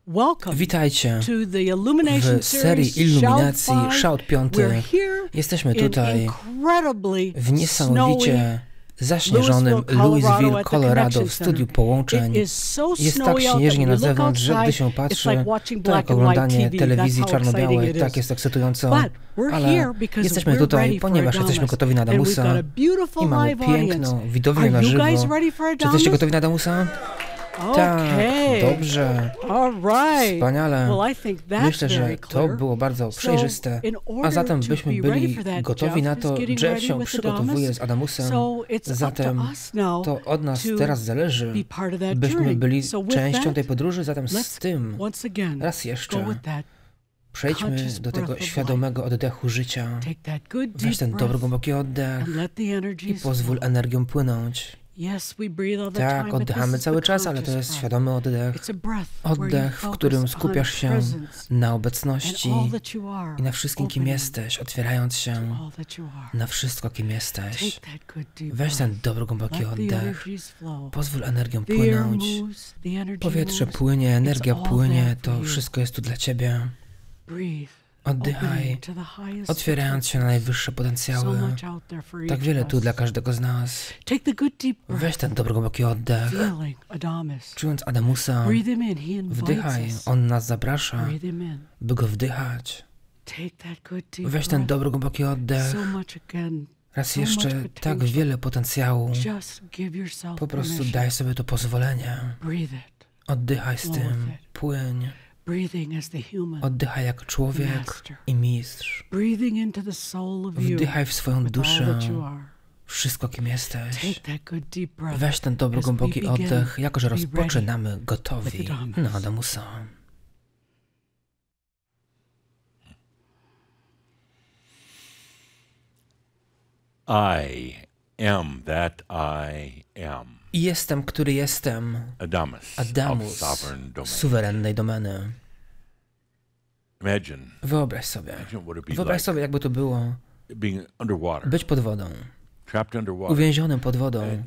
Witajcie w serii iluminacji Shout 5. Jesteśmy tutaj w niesamowicie zaśnieżonym Louisville, Colorado w studiu połączeń. Jest tak śnieżnie na zewnątrz, że gdy się patrzy, to jak oglądanie telewizji czarno-białej, tak jest ekscytująco. Ale jesteśmy tutaj, ponieważ jesteśmy gotowi na Adamusa i mamy piękną widownię na żywo. Czy jesteście gotowi na Adamusa? Tak, dobrze, wspaniale. Myślę, że to było bardzo przejrzyste, a zatem byśmy byli gotowi na to, Jeff się przygotowuje z Adamusem, zatem to od nas teraz zależy, byśmy byli częścią tej podróży, zatem z tym raz jeszcze przejdźmy do tego świadomego oddechu życia. Weź ten dobry, głęboki oddech i pozwól energią płynąć. Tak, oddychamy cały czas, ale to jest świadomy oddech. Oddech, w którym skupiasz się na obecności i na wszystkim, kim jesteś, otwierając się na wszystko, kim jesteś. Weź ten dobry, głęboki oddech. Pozwól energią płynąć. Powietrze płynie, energia płynie, to wszystko jest tu dla Ciebie. Oddychaj, otwierając się na najwyższe potencjały. Tak wiele tu dla każdego z nas. Weź ten dobry, głęboki oddech. Czując Adamusa, wdychaj. On nas zaprasza, by go wdychać. Weź ten dobry, głęboki oddech. Raz jeszcze tak wiele potencjału. Po prostu daj sobie to pozwolenie. Oddychaj z tym. Płyń. Oddychaj jak człowiek i mistrz. Wdychaj w swoją duszę wszystko, kim jesteś. Weź ten dobry, głęboki oddech, jako że rozpoczynamy gotowi na Adamusa. I am that I am. Jestem, który jestem. Adamus, suwerennej domeny. Wyobraź sobie, jakby to było być pod wodą, uwięzionym pod wodą.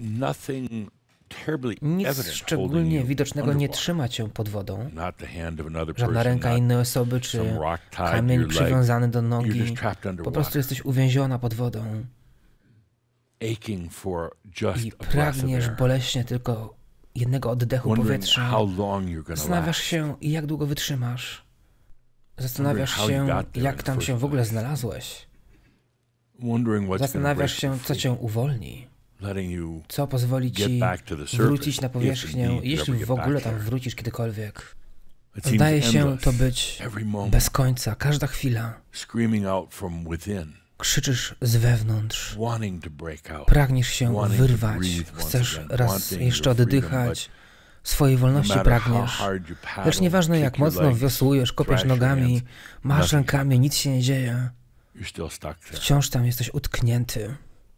Nic szczególnie widocznego nie trzyma cię pod wodą. Żadna ręka innej osoby, czy kamień przywiązany do nogi. Po prostu jesteś uwięziona pod wodą. I pragniesz boleśnie tylko jednego oddechu powietrza. Zastanawiasz się, jak długo wytrzymasz. Zastanawiasz się, jak tam się w ogóle znalazłeś. Zastanawiasz się, co cię uwolni. Co pozwoli ci wrócić na powierzchnię, jeśli w ogóle tam wrócisz kiedykolwiek. Zdaje się to być bez końca, każda chwila. Krzyczysz z wewnątrz, pragniesz się wyrwać, chcesz raz jeszcze oddychać, swojej wolności pragniesz, lecz nieważne jak mocno wiosłujesz, kopiesz nogami, machasz rękami, nic się nie dzieje, wciąż tam jesteś utknięty.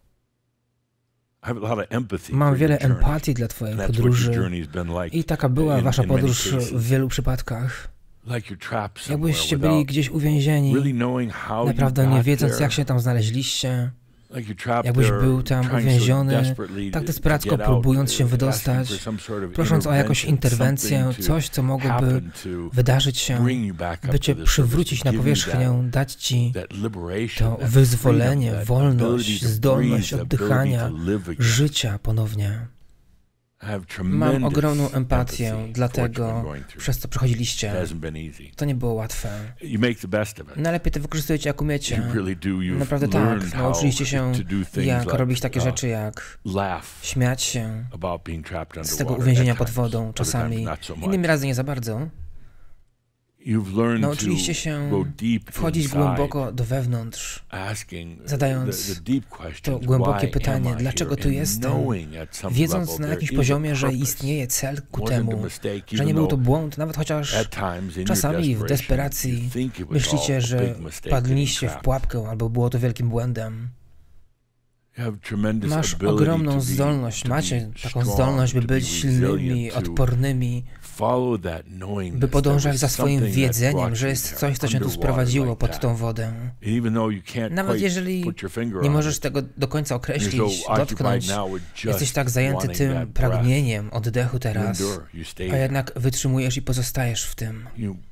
Mam wiele empatii dla twojej podróży i taka była wasza podróż w wielu przypadkach. Jakbyście byli gdzieś uwięzieni, naprawdę nie wiedząc, jak się tam znaleźliście. Jakbyś był tam uwięziony, tak desperacko próbując się wydostać, prosząc o jakąś interwencję, coś, co mogłoby wydarzyć się, by cię przywrócić na powierzchnię, dać ci to wyzwolenie, wolność, zdolność oddychania, życia ponownie. Mam ogromną empatię dla tego, przez co przechodziliście. To nie było łatwe. Najlepiej to wykorzystujecie, jak umiecie. Naprawdę tak. Nauczyliście się, jak robić takie rzeczy, jak śmiać się z tego uwięzienia pod wodą czasami. Innymi razy nie za bardzo. Nauczyliście się wchodzić głęboko do wewnątrz, zadając to głębokie pytanie, dlaczego tu jestem, wiedząc na jakimś poziomie, że istnieje cel ku temu, że nie był to błąd, nawet chociaż czasami w desperacji myślicie, że wpadliście w pułapkę albo było to wielkim błędem. Masz ogromną zdolność, macie taką zdolność, by być silnymi, odpornymi, by podążać za swoim wiedzeniem, że jest coś, co cię tu sprowadziło pod tą wodę. Nawet jeżeli nie możesz tego do końca określić, dotknąć, jesteś tak zajęty tym pragnieniem oddechu teraz, a jednak wytrzymujesz i pozostajesz w tym.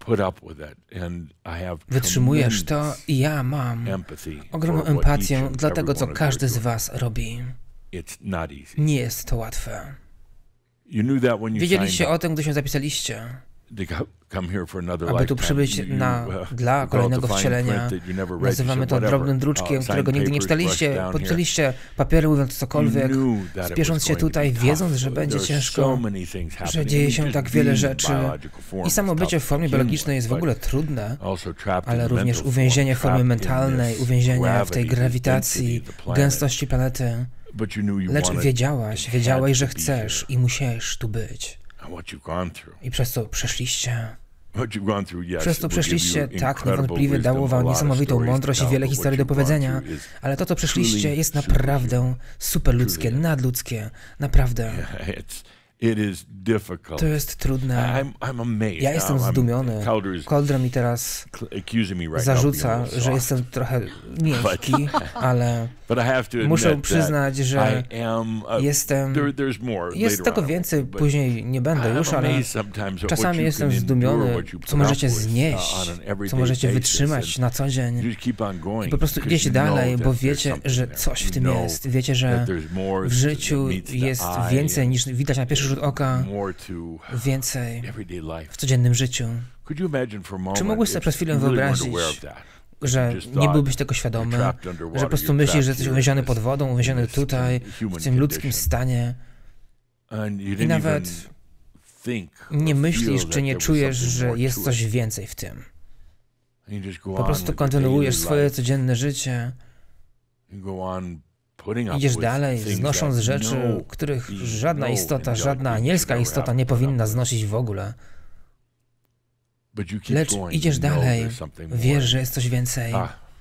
Wytrzymujesz to i ja mam ogromną empatię dla tego, co każdy z was robi. Nie jest to łatwe. Wiedzieliście o tym, gdy się zapisaliście, aby tu przybyć dla kolejnego wcielenia. Nazywamy to drobnym druczkiem, którego nigdy nie czytaliście. Podpisaliście papiery, mówiąc cokolwiek, spiesząc się tutaj, wiedząc, że będzie ciężko, że dzieje się tak wiele rzeczy. I samo bycie w formie biologicznej jest w ogóle trudne, ale również uwięzienie w formie mentalnej, uwięzienie w tej grawitacji, gęstości planety. Lecz wiedziałeś, że chcesz i musisz tu być. I przez co przeszliście. Przez to przeszliście, tak, niewątpliwie dało wam niesamowitą mądrość i wiele historii do powiedzenia, ale to, co przeszliście, jest naprawdę superludzkie, nadludzkie, naprawdę. To jest trudne. Ja jestem zdumiony. Calder mi teraz zarzuca, że jestem trochę miękki, ale muszę przyznać, że jestem... Jest tego więcej, później nie będę już, ale czasami jestem zdumiony, co możecie znieść, co możecie wytrzymać na co dzień. I po prostu idziecie dalej, bo wiecie, że coś w tym jest. Wiecie, że w życiu jest więcej niż widać na pierwszy rzut oka, więcej w codziennym życiu. Czy mógłbyś sobie przez chwilę wyobrazić, że nie byłbyś tego świadomy, że po prostu myślisz, że jesteś uwięziony pod wodą, uwięziony tutaj, w tym ludzkim stanie i nawet nie myślisz, czy nie czujesz, że jest coś więcej w tym. Po prostu kontynuujesz swoje codzienne życie, idziesz dalej, znosząc rzeczy, których żadna istota, żadna anielska istota nie powinna znosić w ogóle. Lecz idziesz dalej, wiesz, że jest coś więcej.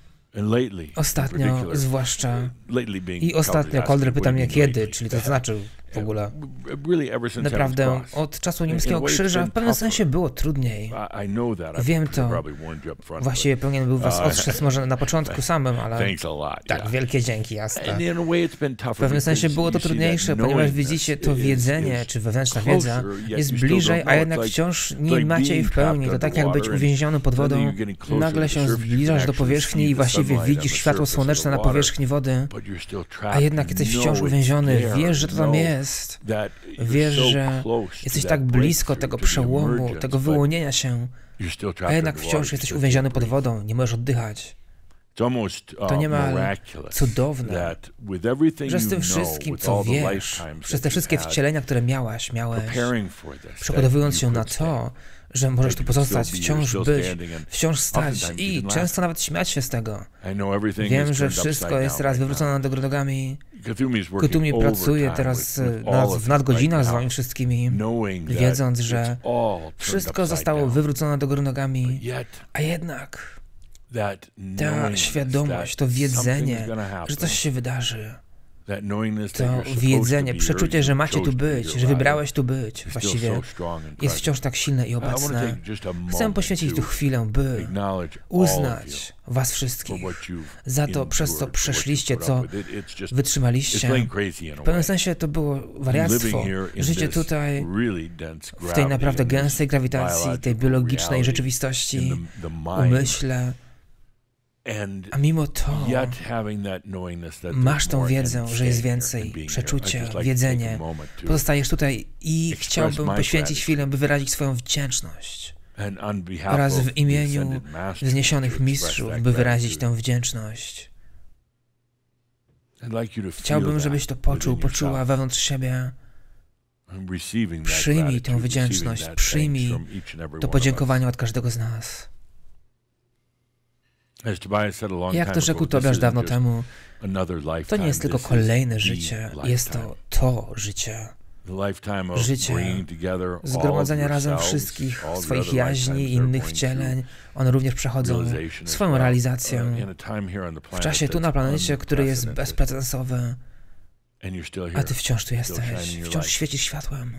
Ostatnio, zwłaszcza, Calder pyta mnie kiedy, czyli to znaczy w ogóle. Naprawdę, od czasu niemieckiego krzyża w pewnym sensie było trudniej. Wiem to. Właściwie powinien był was ostrzec może na początku samym, ale tak, wielkie dzięki, jasne. W pewnym sensie było to trudniejsze, ponieważ widzicie, to wiedzenie, czy wewnętrzna wiedza jest bliżej, a jednak wciąż nie macie jej w pełni. To tak jak być uwięzionym pod wodą, nagle się zbliżasz do powierzchni i właściwie widzisz światło słoneczne na powierzchni wody, a jednak jesteś wciąż uwięziony, wiesz, że to tam jest. Wiesz, że jesteś tak blisko tego przełomu, tego wyłonienia się, a jednak wciąż jesteś uwięziony pod wodą, nie możesz oddychać. To niemal cudowne, że z tym wszystkim, co wiesz, przez te wszystkie wcielenia, które miałeś, przygotowując się na to, że możesz tu pozostać, wciąż być, wciąż stać i często nawet śmiać się z tego. Wiem, że wszystko jest teraz wywrócone do góry nogami. Kutumi pracuje teraz w nadgodzinach z wami wszystkimi, wiedząc, że wszystko zostało wywrócone do góry nogami, a jednak ta świadomość, to wiedzenie, że coś się wydarzy, to wiedzenie, przeczucie, że macie tu być, że wybrałeś tu być, właściwie jest wciąż tak silne i obecne. Chcę poświęcić tu chwilę, by uznać was wszystkich za to, przez co przeszliście, co wytrzymaliście. W pewnym sensie to było wariactwo. Życie tutaj, w tej naprawdę gęstej grawitacji, tej biologicznej rzeczywistości, umyśle, a mimo to masz tą wiedzę, że jest więcej, przeczucie, wiedzenie. Pozostajesz tutaj i chciałbym poświęcić chwilę, by wyrazić swoją wdzięczność. Oraz w imieniu wzniesionych mistrzów, by wyrazić tę wdzięczność. Chciałbym, żebyś to poczuła wewnątrz siebie. Przyjmij tę wdzięczność, przyjmij to podziękowanie od każdego z nas. Jak to rzekł Tobiasz dawno temu, to nie jest tylko kolejne życie, jest to życie. życie zgromadzenia razem wszystkich swoich jaźni i innych wcieleń. One również przechodzą swoją realizację w czasie tu na planecie, który jest bezprecedensowy, a ty wciąż tu jesteś, wciąż świecisz światłem.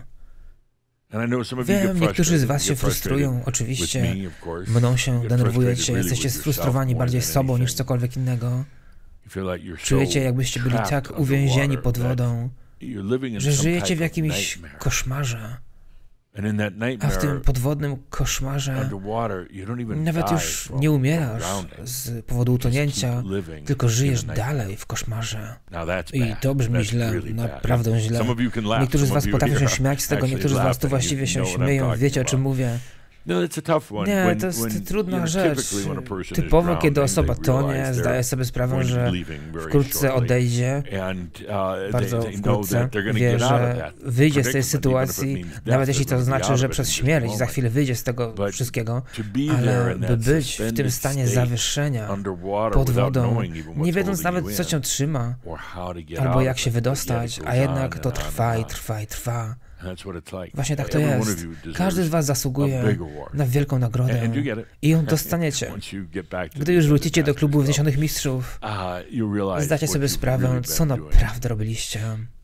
Wiem, niektórzy z was się frustrują, oczywiście, mną się denerwujecie, jesteście sfrustrowani bardziej sobą niż cokolwiek innego. Czujecie, jakbyście byli tak uwięzieni pod wodą, że żyjecie w jakimś koszmarze. A w tym podwodnym koszmarze nawet już nie umierasz z powodu utonięcia, tylko żyjesz dalej w koszmarze. I to brzmi źle, naprawdę źle. Niektórzy z was potrafią się śmiać z tego, niektórzy z was tu właściwie się śmieją, wiecie o czym mówię. Nie, to jest trudna rzecz. Typowo, kiedy osoba tonie, zdaje sobie sprawę, że wkrótce odejdzie, bardzo wkrótce, wie, że wyjdzie z tej sytuacji, nawet jeśli to znaczy, że przez śmierć za chwilę wyjdzie z tego wszystkiego, ale by być w tym stanie zawieszenia pod wodą, nie wiedząc nawet, co cię trzyma, albo jak się wydostać, a jednak to trwa i trwa i trwa. Właśnie tak to jest. Każdy z was zasługuje na wielką nagrodę i ją dostaniecie. Gdy już wrócicie do klubu wzniesionych mistrzów, zdacie sobie sprawę, co naprawdę robiliście.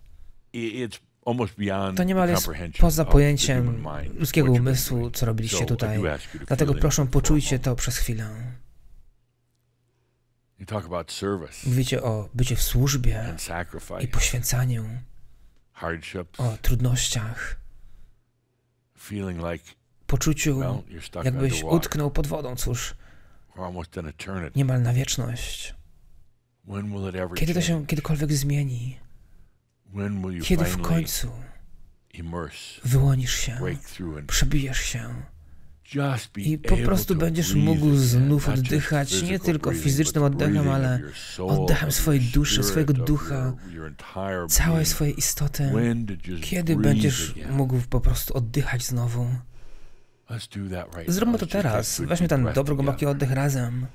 To niemal jest poza pojęciem ludzkiego umysłu, co robiliście tutaj. Dlatego proszę, poczujcie to przez chwilę. Mówicie o byciu w służbie i poświęcaniu, o trudnościach, poczuciu, jakbyś utknął pod wodą, cóż, niemal na wieczność. Kiedy to się kiedykolwiek zmieni? Kiedy w końcu wyłonisz się, przebijesz się i po prostu będziesz mógł znów oddychać nie tylko fizycznym oddechem, ale oddechem swojej duszy, swojego ducha, całej swojej istoty. Kiedy będziesz mógł po prostu oddychać znowu? Zróbmy to teraz. Weźmy ten dobry, głęboki oddech razem.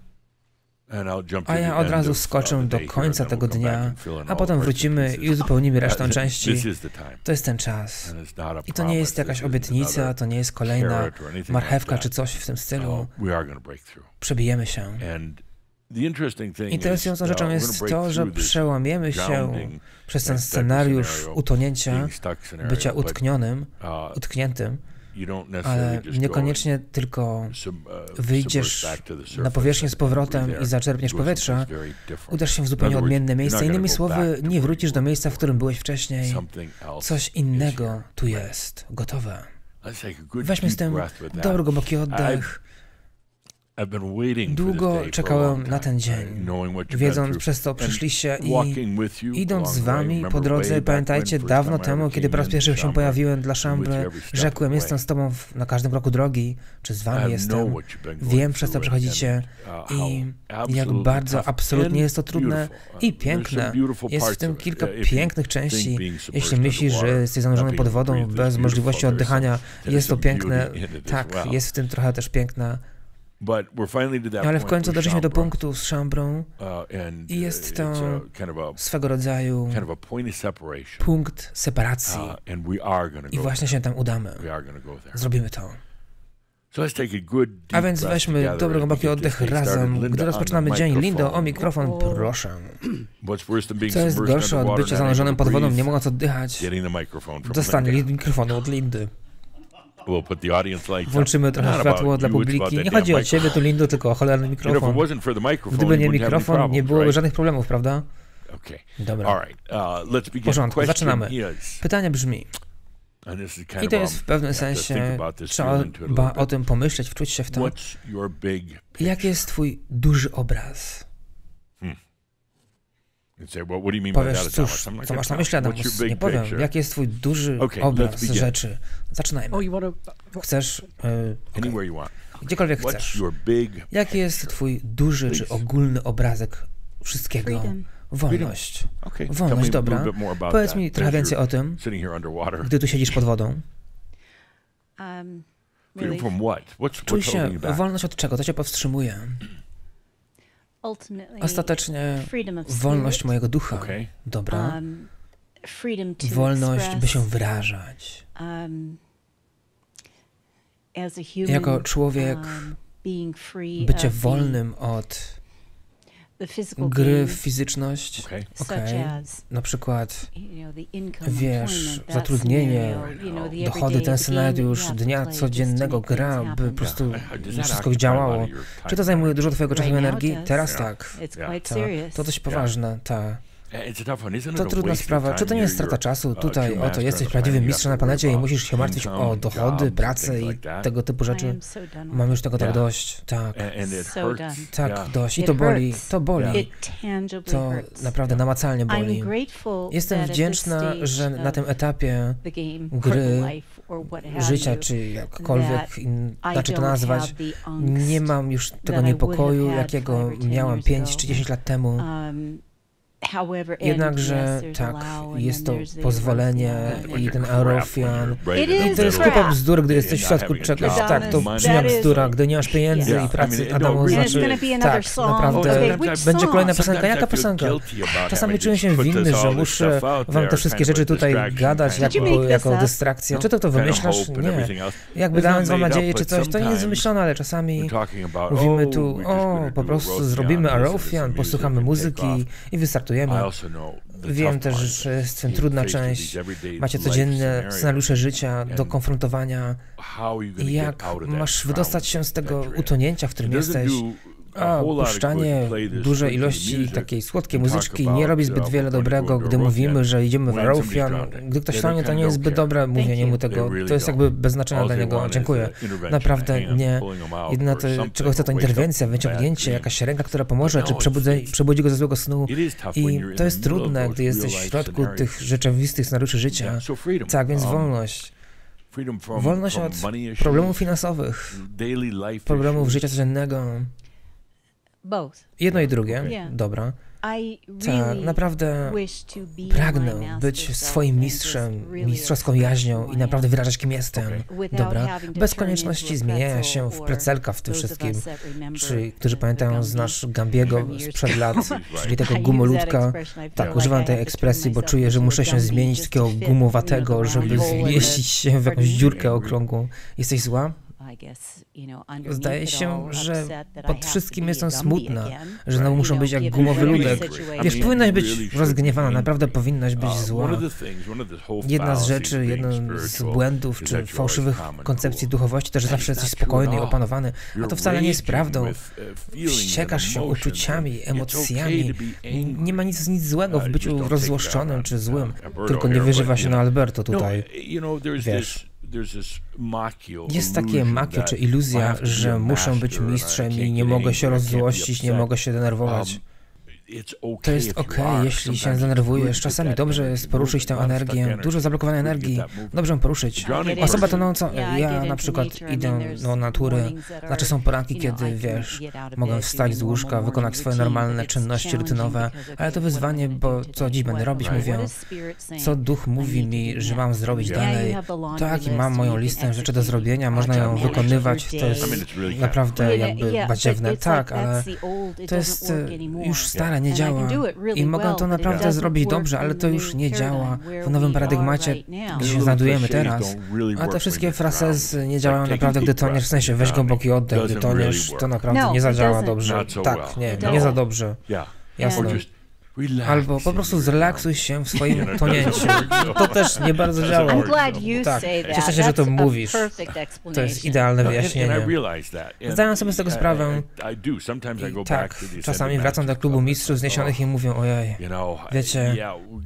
A ja od razu skoczę do końca tego dnia, a potem wrócimy i uzupełnimy resztę części. To jest ten czas. I to nie jest jakaś obietnica, to nie jest kolejna marchewka czy coś w tym stylu. Przebijemy się. Interesującą rzeczą jest to, że przełamiemy się przez ten scenariusz utonięcia, bycia utkniętym, ale niekoniecznie tylko wyjdziesz na powierzchnię z powrotem i zaczerpniesz powietrza, udasz się w zupełnie odmienne miejsce. Innymi słowy, nie wrócisz do miejsca, w którym byłeś wcześniej. Coś innego tu jest, gotowe. Weźmy z tym dobry, głęboki oddech. Długo czekałem na ten dzień, wiedząc, przez co przyszliście i idąc z wami po drodze, pamiętajcie, dawno temu, kiedy po raz pierwszy się pojawiłem dla Szambry, rzekłem, jestem z tobą na każdym kroku drogi, czy z wami jestem, wiem, przez co przechodzicie i jak bardzo absolutnie jest to trudne i piękne. Jest w tym kilka pięknych części. Jeśli myślisz, że jesteś zanurzony pod wodą bez możliwości oddychania, jest to piękne. Tak, jest w tym trochę też piękne. Ale w końcu doszliśmy do punktu z Shambrą i jest to swego rodzaju punkt separacji i właśnie się tam udamy. Zrobimy to. A więc weźmy dobry, głęboki oddech razem, gdy rozpoczynamy dzień. Lindo, o mikrofon, proszę. Co jest gorsze od bycia zanurzonym pod wodą, nie mogąc oddychać? Dostanie mikrofonu od Lindy. Włączymy trochę światło dla publiki. Nie chodzi o ciebie tu, Lindo, tylko o cholerny mikrofon. Gdyby nie mikrofon, nie byłoby żadnych problemów, prawda? Dobra. W porządku, zaczynamy. Pytanie brzmi, i to jest w pewnym sensie, trzeba o tym pomyśleć, wczuć się w to. Jaki jest twój duży obraz? Powiesz, cóż, co masz na myśli, Adamus? Nie powiem. Jaki jest twój duży obraz rzeczy? Zaczynajmy. Chcesz? Gdziekolwiek chcesz. Jaki jest twój duży czy ogólny obrazek wszystkiego? Wolność. Wolność, dobra. Powiedz mi trochę więcej o tym, gdy tu siedzisz pod wodą. Czuj się wolność od czego? To cię powstrzymuje. Ostatecznie wolność mojego ducha. Dobra. wolność, by się wyrażać. Jako człowiek, bycie wolnym od gry w fizyczność, na przykład, wiesz, zatrudnienie, dochody, ten scenariusz dnia codziennego, gra, by po prostu wszystko działało. Czy to zajmuje dużo twojego czasu i energii? Teraz tak. To dość poważne, tak. To trudna sprawa. Czy to nie jest strata czasu? Tutaj oto jesteś prawdziwym mistrzem na planecie i musisz się martwić o dochody, pracę i tego typu rzeczy. Mam już tego tak dość. Tak. Tak, dość. I to boli. To boli. To naprawdę namacalnie boli. Jestem wdzięczna, że na tym etapie gry, życia, czy jakkolwiek inaczej to nazwać, nie mam już tego niepokoju, jakiego miałam 5 czy 10 lat temu. Jednakże tak, jest to pozwolenie i ten Eurofian. I to jest kupa bzdur, gdy jesteś w środku czegoś. Tak, to brzmi jak bzdura, gdy nie masz pieniędzy i pracy. Adamu, znaczy, tak, naprawdę. Będzie kolejna piosenka. Jaka piosenka? Czasami czuję się winny, że muszę wam te wszystkie rzeczy tutaj gadać jako dystrakcja. Czy to wymyślasz? Nie. Jakby dając wam nadzieję czy coś, to nie jest wymyślone, ale czasami mówimy tu, po prostu zrobimy Eurofian, posłuchamy muzyki i wystartujemy. Wiem też, że jest to trudna część. Macie codzienne scenariusze życia do konfrontowania. Jak masz wydostać się z tego utonięcia, w którym jesteś? Puszczanie dużej ilości takiej słodkiej muzyczki nie robi zbyt wiele dobrego, gdy mówimy, że idziemy w Eurofian. Gdy ktoś tonie, to nie jest zbyt dobre mówienie mu tego. To jest jakby bez znaczenia dla niego. Dziękuję. Naprawdę nie. Jedyne to, czego chcę, to interwencja, wyciągnięcie, jakaś ręka, która pomoże, czy przebudzi go ze złego snu. I to jest trudne, gdy jesteś w środku tych rzeczywistych scenariuszy życia. Tak, więc wolność. Wolność od problemów finansowych, problemów życia codziennego. Jedno i drugie, dobra. Tak, naprawdę pragnę być swoim mistrzem, mistrzowską jaźnią i naprawdę wyrażać, kim jestem. Dobra, bez konieczności zmieniania się w precelka w tym wszystkim. Którzy pamiętają, znasz Gambiego sprzed lat, czyli tego gumoludka. Tak, używam tej ekspresji, bo czuję, że muszę się zmienić takiego gumowatego, żeby zmieścić się w jakąś dziurkę okrągłą. Jesteś zła? Zdaje się, że pod wszystkim jestem smutna, że znowu muszą być jak gumowy ludek. Wiesz, powinnaś być rozgniewana, naprawdę powinnaś być zła. Jedna z rzeczy, jeden z błędów czy fałszywych koncepcji duchowości to, że zawsze jesteś spokojny i opanowany, a to wcale nie jest prawdą. Wściekasz się uczuciami, emocjami. Nie ma nic złego w byciu rozzłoszczonym czy złym, tylko nie wyżywa się na Alberto tutaj. Wiesz. Jest takie makio czy iluzja, że muszę być mistrzem i nie mogę się rozzłościć, nie mogę się denerwować. To jest okej, jeśli się zdenerwujesz. Czasami dobrze jest poruszyć tę energię. Dużo zablokowanej energii. Dobrze ją poruszyć. Osoba tonąca, ja na przykład idę do natury. Znaczy są poranki, kiedy, wiesz, mogę wstać z łóżka, wykonać swoje normalne czynności rutynowe, ale to wyzwanie, bo co dziś będę robić, mówię, co duch mówi mi, że mam zrobić dalej. Tak, i mam moją listę rzeczy do zrobienia, można ją wykonywać, to jest naprawdę jakby badziewne. Tak, ale to jest już stare, nie działa i mogę to naprawdę zrobić dobrze, ale to już nie działa w nowym paradygmacie, gdzie się znajdujemy teraz. A te wszystkie frasezy nie działają naprawdę, gdy toniesz, w sensie weź głęboki oddech, gdy toniesz, to naprawdę nie zadziała dobrze. Tak, nie za dobrze. Jasne. Albo po prostu zrelaksuj się w swoim tonięciu. To też nie bardzo działa. Tak, cieszę się, że to mówisz. To jest idealne wyjaśnienie. Zdaję sobie z tego sprawę. I tak, czasami wracam do klubu mistrzów zniesionych i mówię, ojej, wiecie,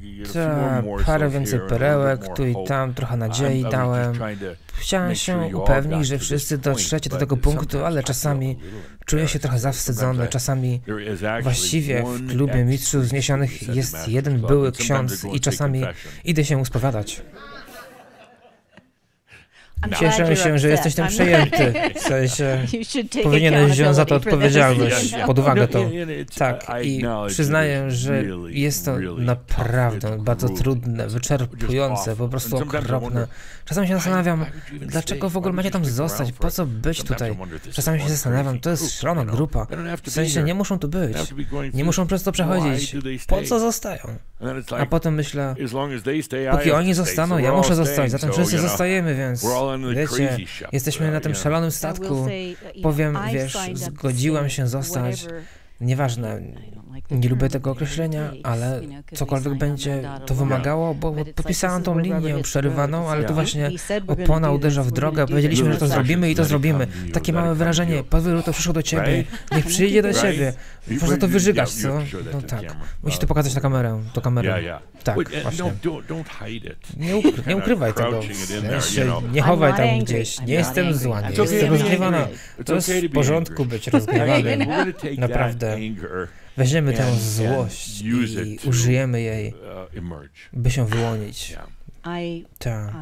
parę więcej perełek, tu i tam, trochę nadziei dałem. Chciałem się upewnić, że wszyscy dotrzecie do tego punktu, ale czasami czuję się trochę zawstydzony. Czasami właściwie w klubie mistrzów zniesionych jest jeden były ksiądz i czasami idę się uspowiadać. Cieszę się, że jesteś tym przejęty. W sensie, powinieneś wziąć za to odpowiedzialność, pod uwagę to. Tak, i przyznaję, że jest to naprawdę bardzo trudne, wyczerpujące, po prostu okropne. Czasami się zastanawiam, dlaczego w ogóle macie tam zostać, po co być tutaj. Czasami się zastanawiam, to jest szalona grupa. W sensie, nie muszą tu być, nie muszą przez to przechodzić. Po co zostają? A potem myślę, póki oni zostaną, ja muszę zostać, zatem wszyscy zostajemy, więc wiecie, jesteśmy na tym szalonym statku. Powiem, wiesz, zgodziłam się zostać. Nieważne, nie lubię tego określenia, ale cokolwiek będzie to wymagało, bo podpisałam tą linię przerywaną, ale tu właśnie opona uderza w drogę, powiedzieliśmy, że to zrobimy i to zrobimy. Takie małe wyrażenie, Paweł, to przyszło do ciebie, niech przyjdzie do ciebie. Można to wyżygać, co? No tak, musisz to pokazać na kamerę, do kamery. Tak, właśnie. Nie ukrywaj tego, nie chowaj tam gdzieś, nie jestem zła, nie jestem rozgniewana. To jest w porządku być rozgniewanym, naprawdę. Weźmiemy tę złość i użyjemy jej, by się wyłonić. Tak.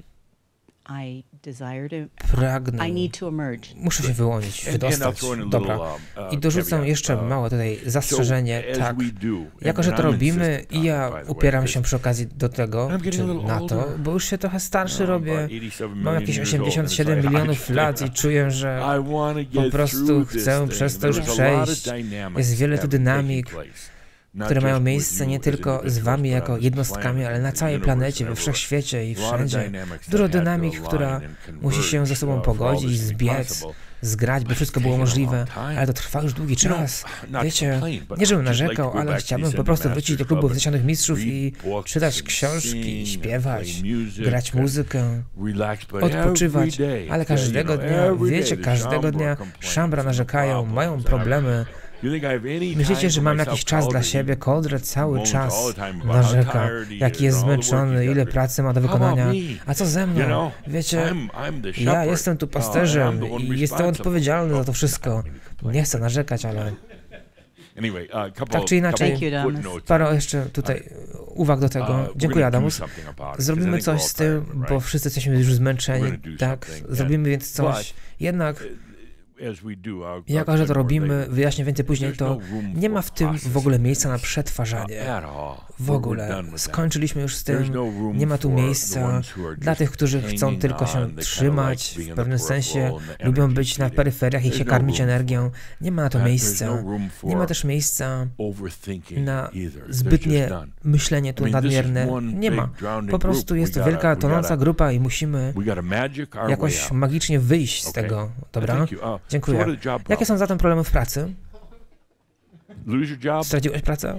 Pragnę. Muszę się wyłonić, wydostać. Dobra. I dorzucę jeszcze małe tutaj zastrzeżenie. Tak. Jako, że to robimy i ja upieram się przy okazji do tego, czy na to, bo już się trochę starszy robię. Mam jakieś 87 milionów lat i czuję, że po prostu chcę przez to już przejść. Jest wiele tu dynamik, które mają miejsce nie tylko z wami jako jednostkami, ale na całej planecie, we wszechświecie i wszędzie. Dużo dynamik, która musi się ze sobą pogodzić, zbiec, zgrać, by wszystko było możliwe, ale to trwa już długi czas. Wiecie, nie żebym narzekał, ale chciałbym po prostu wrócić do klubu wyznaczonych mistrzów i czytać książki, śpiewać, grać muzykę, odpoczywać, ale każdego dnia, wiecie, każdego dnia Szambra narzekają, mają problemy. Myślicie, że mam jakiś czas dla siebie? Kodre cały czas narzeka, jaki jest zmęczony, ile pracy ma do wykonania. A co ze mną? Wiecie, ja jestem tu pasterzem i jestem odpowiedzialny za to wszystko. Nie chcę narzekać, ale... Tak czy inaczej, parę jeszcze tutaj uwag do tego. Dziękuję, Adamus. Zrobimy coś z tym, bo wszyscy jesteśmy już zmęczeni. Tak, zrobimy więc coś. Jednak... Jako, że to robimy, wyjaśnię więcej później, to nie ma w tym w ogóle miejsca na przetwarzanie. W ogóle. Skończyliśmy już z tym, nie ma tu miejsca dla tych, którzy chcą tylko się trzymać, w pewnym sensie lubią być na peryferiach i się karmić energią. Nie ma na to miejsca. Nie ma też miejsca na zbytnie myślenie tu nadmierne. Nie ma. Po prostu jest to wielka, tonąca grupa i musimy jakoś magicznie wyjść z tego. Dobra? Dziękuję. Jakie są zatem problemy w pracy? Straciłeś pracę?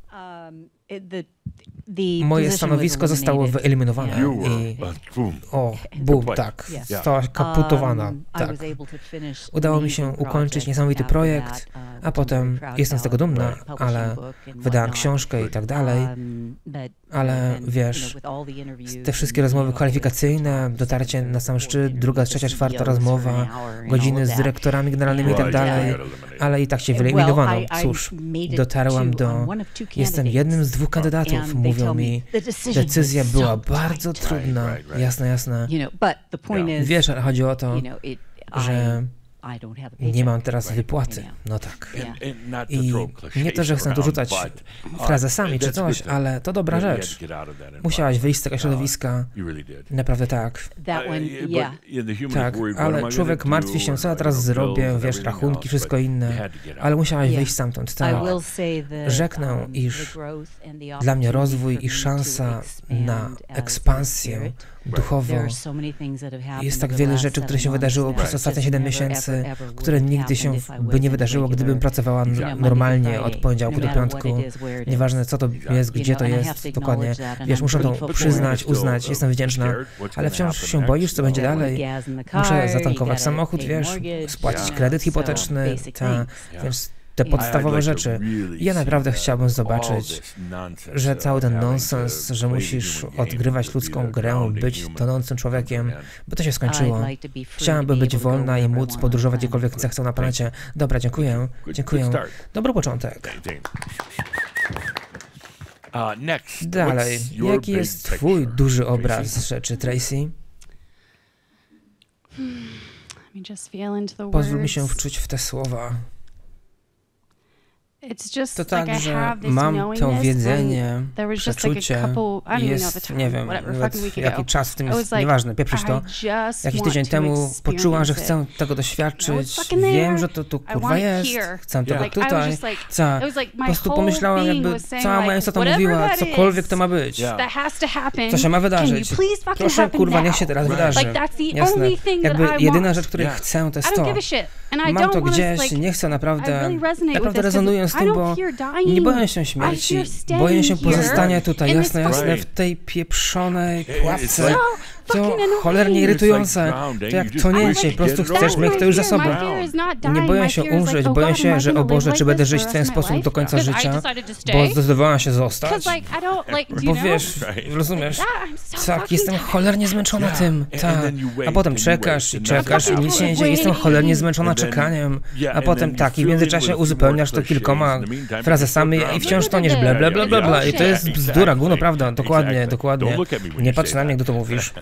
Moje stanowisko zostało wyeliminowane i... O, boom, tak. Została kaputowana, tak. Udało mi się ukończyć niesamowity projekt, a potem jestem z tego dumna, ale wydałam książkę i tak dalej. Ale wiesz, te wszystkie rozmowy kwalifikacyjne, dotarcie na sam szczyt, druga, trzecia, czwarta rozmowa, godziny z dyrektorami generalnymi i tak dalej, ale i tak się wyeliminowano. Cóż, dotarłam do... Jestem jednym z 2 kandydatów, mówią mi. Decyzja była bardzo trudna. Jasne, jasne. Wiesz, ale chodzi o to, że nie mam teraz wypłaty. No tak. I nie to, że chcę tu rzucać frazesami czy coś, ale to dobra rzecz. Musiałaś wyjść z tego środowiska. Naprawdę tak. Tak, ale człowiek martwi się, co ja teraz zrobię, wiesz, rachunki, wszystko inne, ale musiałaś wyjść stamtąd. Tak. Rzeknę, iż dla mnie rozwój i szansa na ekspansję duchowo. Jest tak wiele rzeczy, które się wydarzyło przez ostatnie 7 miesięcy, które nigdy się by nie wydarzyło, gdybym pracowała normalnie od poniedziałku do piątku. Nieważne, co to jest, gdzie to jest, dokładnie. Wiesz, muszę to przyznać, uznać, jestem wdzięczna, ale wciąż się boisz, co będzie dalej. Muszę zatankować samochód, wiesz, spłacić kredyt hipoteczny, więc te podstawowe rzeczy. I ja naprawdę chciałbym zobaczyć, że cały ten nonsens, że musisz odgrywać ludzką grę, być tonącym człowiekiem, bo to się skończyło. Chciałabym być wolna i móc podróżować gdziekolwiek zechcę na planecie. Dobra, dziękuję. Dziękuję. Dobry początek. Dalej. Jaki jest twój duży obraz rzeczy, Tracy? Pozwól mi się wczuć w te słowa. To tak, że mam to wiedzenie, przeczucie i jest, nie wiem, nawet jaki czas w tym jest, nieważne, pieprzyć to. Jakiś tydzień temu poczułam, że chcę tego doświadczyć, wiem, że to tu kurwa jest, chcę tego tutaj, po prostu pomyślałam, jakby cała moja istota mówiła, cokolwiek to ma być, co się ma wydarzyć. Proszę, kurwa, niech się teraz wydarzy. Jasne, jakby jedyna rzecz, której chcę, to jest to. Mam to gdzieś, nie chcę naprawdę rezonuję z tym, bo nie boję się śmierci, boję się pozostania tutaj, jasne, w tej pieprzonej pułapce. To cholernie irytujące, to jak tonięcie, po prostu chcesz mieć to już za sobą. Nie boję się umrzeć, boję się, że o Boże, czy będę żyć w ten sposób do końca życia, bo zdecydowałam się zostać. Bo wiesz, rozumiesz, tak, jestem cholernie zmęczona tym, tak. A potem czekasz i nic się nie dzieje, jestem cholernie zmęczona czekaniem, a potem tak, i w międzyczasie uzupełniasz to kilkoma frazesami i wciąż toniesz bla bla bla bla bla i to jest bzdura, gówno, prawda, dokładnie. Nie patrz na mnie, gdy to mówisz.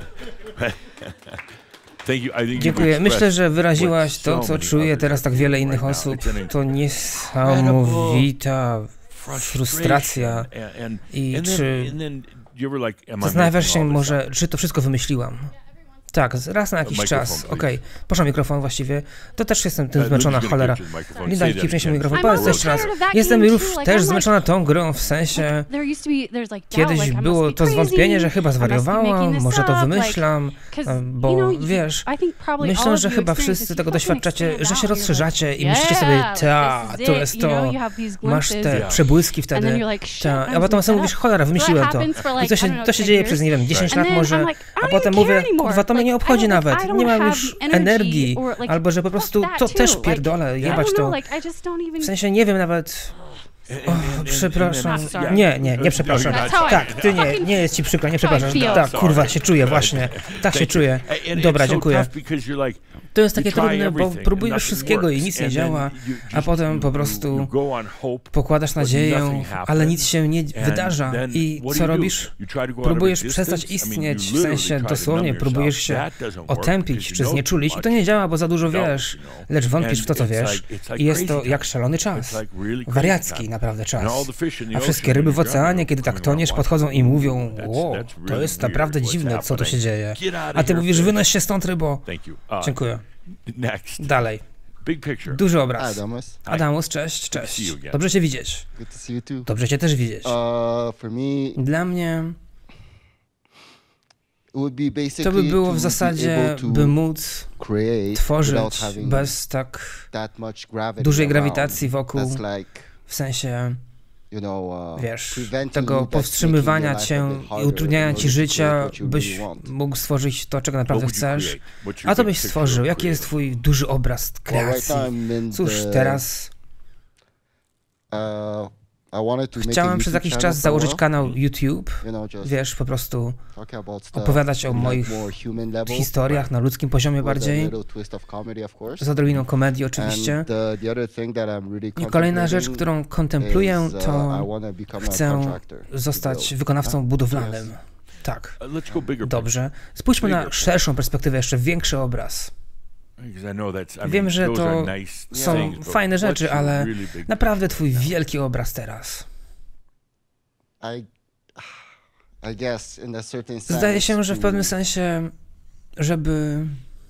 Dziękuję. Myślę, że wyraziłaś to, co czuje teraz tak wiele innych osób. To niesamowita frustracja. I czy zastanawiasz się może, czy to wszystko wymyśliłam? Tak, raz na jakiś czas. Okej, poszła mikrofon właściwie. To też jestem tym zmęczona, cholera. Nie daj kipnąć mi mikrofon. Powiedz jeszcze raz. Jestem już też zmęczona tą grą, w sensie... Kiedyś było to zwątpienie, że chyba zwariowałam, może to wymyślam, bo wiesz, myślę, że chyba wszyscy tego doświadczacie, że się rozszerzacie i myślicie sobie, to jest to, masz te przebłyski wtedy, a potem sobie mówisz, cholera, wymyśliłem to. I to się dzieje przez, nie wiem, 10 lat może, a potem mówię, kurwa, to mnie nie obchodzi nawet, nie mam już energii, albo że po prostu to też pierdolę, jebać to. W sensie nie wiem nawet... przepraszam. Nie przepraszam. Tak, ty nie jest ci przykro, nie przepraszam. Tak, kurwa, się czuję właśnie. Tak się czuję. Dobra, dziękuję. To jest takie trudne, bo próbujesz wszystkiego i nic nie działa, a potem po prostu pokładasz nadzieję, ale nic się nie wydarza. I co robisz? Próbujesz przestać istnieć, w sensie dosłownie próbujesz się otępić czy znieczulić i to nie działa, bo za dużo wiesz, lecz wątpisz w to, co wiesz i jest to jak szalony czas. Wariacki naprawdę czas. A wszystkie ryby w oceanie, kiedy tak toniesz, podchodzą i mówią, wow, to jest naprawdę dziwne, co tu się dzieje. A ty mówisz, wynoś się stąd, rybo. Dziękuję. Dalej. Duży obraz. Adamus, cześć. Dobrze cię widzieć. Dobrze cię też widzieć. Dla mnie to by było w zasadzie, by móc tworzyć bez tak dużej grawitacji wokół, w sensie, wiesz, tego powstrzymywania cię i utrudniania ci życia, byś mógł stworzyć to, czego naprawdę chcesz. A to byś stworzył. Jaki jest twój duży obraz kreacji? Cóż, teraz chciałem przez jakiś czas założyć kanał YouTube, wiesz, po prostu opowiadać o moich historiach na ludzkim poziomie bardziej, z odrobiną komedii oczywiście. I kolejna rzecz, którą kontempluję, to chcę zostać wykonawcą budowlanym. Tak, dobrze. Spójrzmy na szerszą perspektywę, jeszcze większy obraz. Wiem, że to są fajne rzeczy, ale naprawdę twój wielki obraz teraz. Zdaje się, że w pewnym sensie, żeby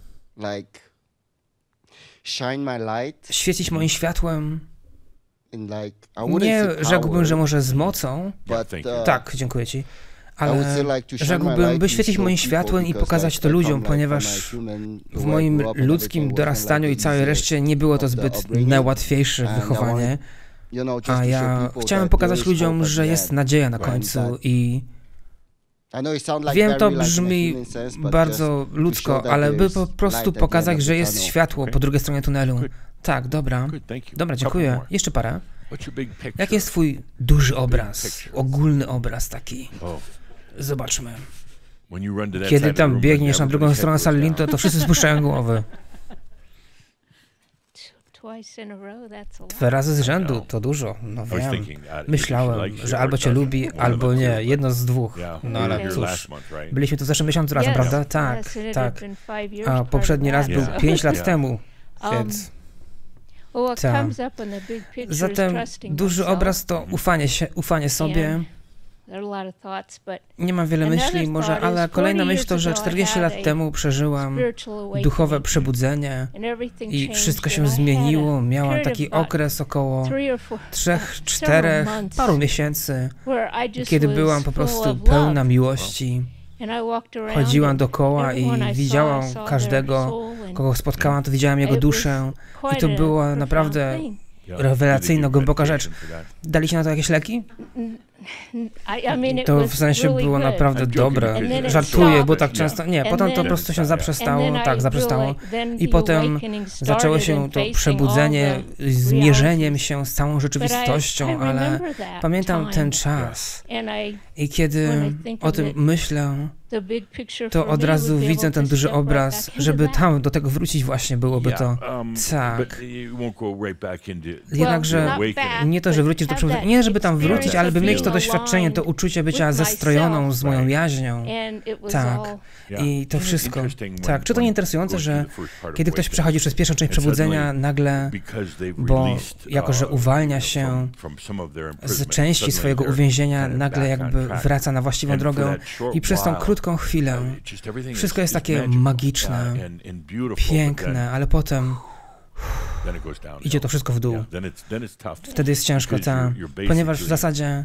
świecić moim światłem, nie rzekłbym, że może z mocą. Tak, dziękuję ci. Ale rzekłbym, by świecić moim światłem i pokazać to ludziom, ponieważ w moim ludzkim dorastaniu i całej reszcie nie było to zbyt najłatwiejsze wychowanie, a ja chciałem pokazać ludziom, że jest nadzieja na końcu i wiem, to brzmi bardzo ludzko, ale by po prostu pokazać, że jest światło po drugiej stronie tunelu. Tak, dobra, dziękuję. Jeszcze parę. Jaki jest twój duży obraz, ogólny obraz taki? Zobaczmy. Kiedy tam biegniesz na drugą stronę sali, to wszyscy spuszczają głowy. 2 razy z rzędu to dużo, no wiem. Myślałem, że albo cię lubi, albo nie, jedno z dwóch. No ale cóż, byliśmy tu w zeszłym miesiącu razem, prawda? Tak, tak. A poprzedni raz był 5 lat temu, więc... Tak. Zatem duży obraz to ufanie sobie. Nie mam wiele myśli może, ale kolejna myśl to, że 40 lat temu przeżyłam duchowe przebudzenie i wszystko się zmieniło. Miałam taki okres około 3-4 paru miesięcy, kiedy byłam po prostu pełna miłości. Chodziłam dookoła i widziałam każdego, kogo spotkałam, to widziałam jego duszę i to była naprawdę rewelacyjna, głęboka rzecz. Daliście na to jakieś leki? To w sensie było naprawdę dobre. Żartuję, bo tak często... Nie, potem to po prostu się zaprzestało, tak, zaprzestało. I potem zaczęło się to przebudzenie z mierzeniem się z całą rzeczywistością, ale pamiętam ten czas. I kiedy o tym myślę, to od razu widzę ten duży obraz, żeby tam do tego wrócić właśnie byłoby to. Tak. Jednakże nie to, że wrócisz do przebudzenia, nie żeby tam wrócić, ale by mieć to doświadczenie, to uczucie bycia zastrojoną z moją jaźnią. Tak. I to wszystko. Tak. Czy to nie interesujące, że kiedy ktoś przechodzi przez pierwszą część przebudzenia, nagle, bo jako, że uwalnia się z części swojego uwięzienia, nagle jakby wraca na właściwą drogę i przez tą krótką chwilę wszystko jest takie magiczne, piękne, ale potem idzie to wszystko w dół. Wtedy jest ciężko, ponieważ w zasadzie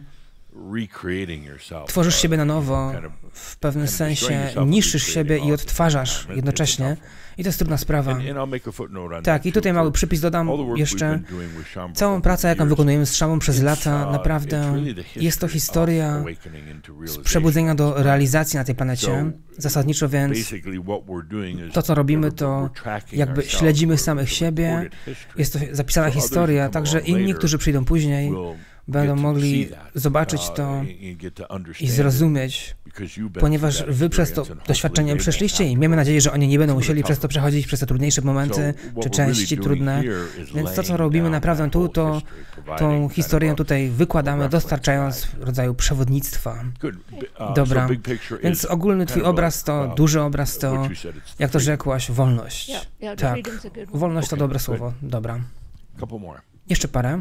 tworzysz siebie na nowo, w pewnym sensie niszczysz siebie i odtwarzasz jednocześnie. I to jest trudna sprawa. Tak, i tutaj mały przypis dodam jeszcze. Całą pracę, jaką wykonujemy z Shamą przez lata, naprawdę jest to historia z przebudzenia do realizacji na tej planecie. Zasadniczo więc to, co robimy, to jakby śledzimy samych siebie. Jest to zapisana historia, także inni, którzy przyjdą później, będą mogli zobaczyć to i zrozumieć, ponieważ wy przez to doświadczenie przeszliście i miejmy nadzieję, że oni nie będą musieli przez to przechodzić, przez te trudniejsze momenty, czy części trudne. Więc to, co robimy naprawdę tu, to tą historię tutaj wykładamy, dostarczając rodzaju przewodnictwa. Dobra, więc ogólny twój obraz to, duży obraz to, jak to rzekłaś, wolność. Tak, wolność to dobre słowo, dobra. Jeszcze parę.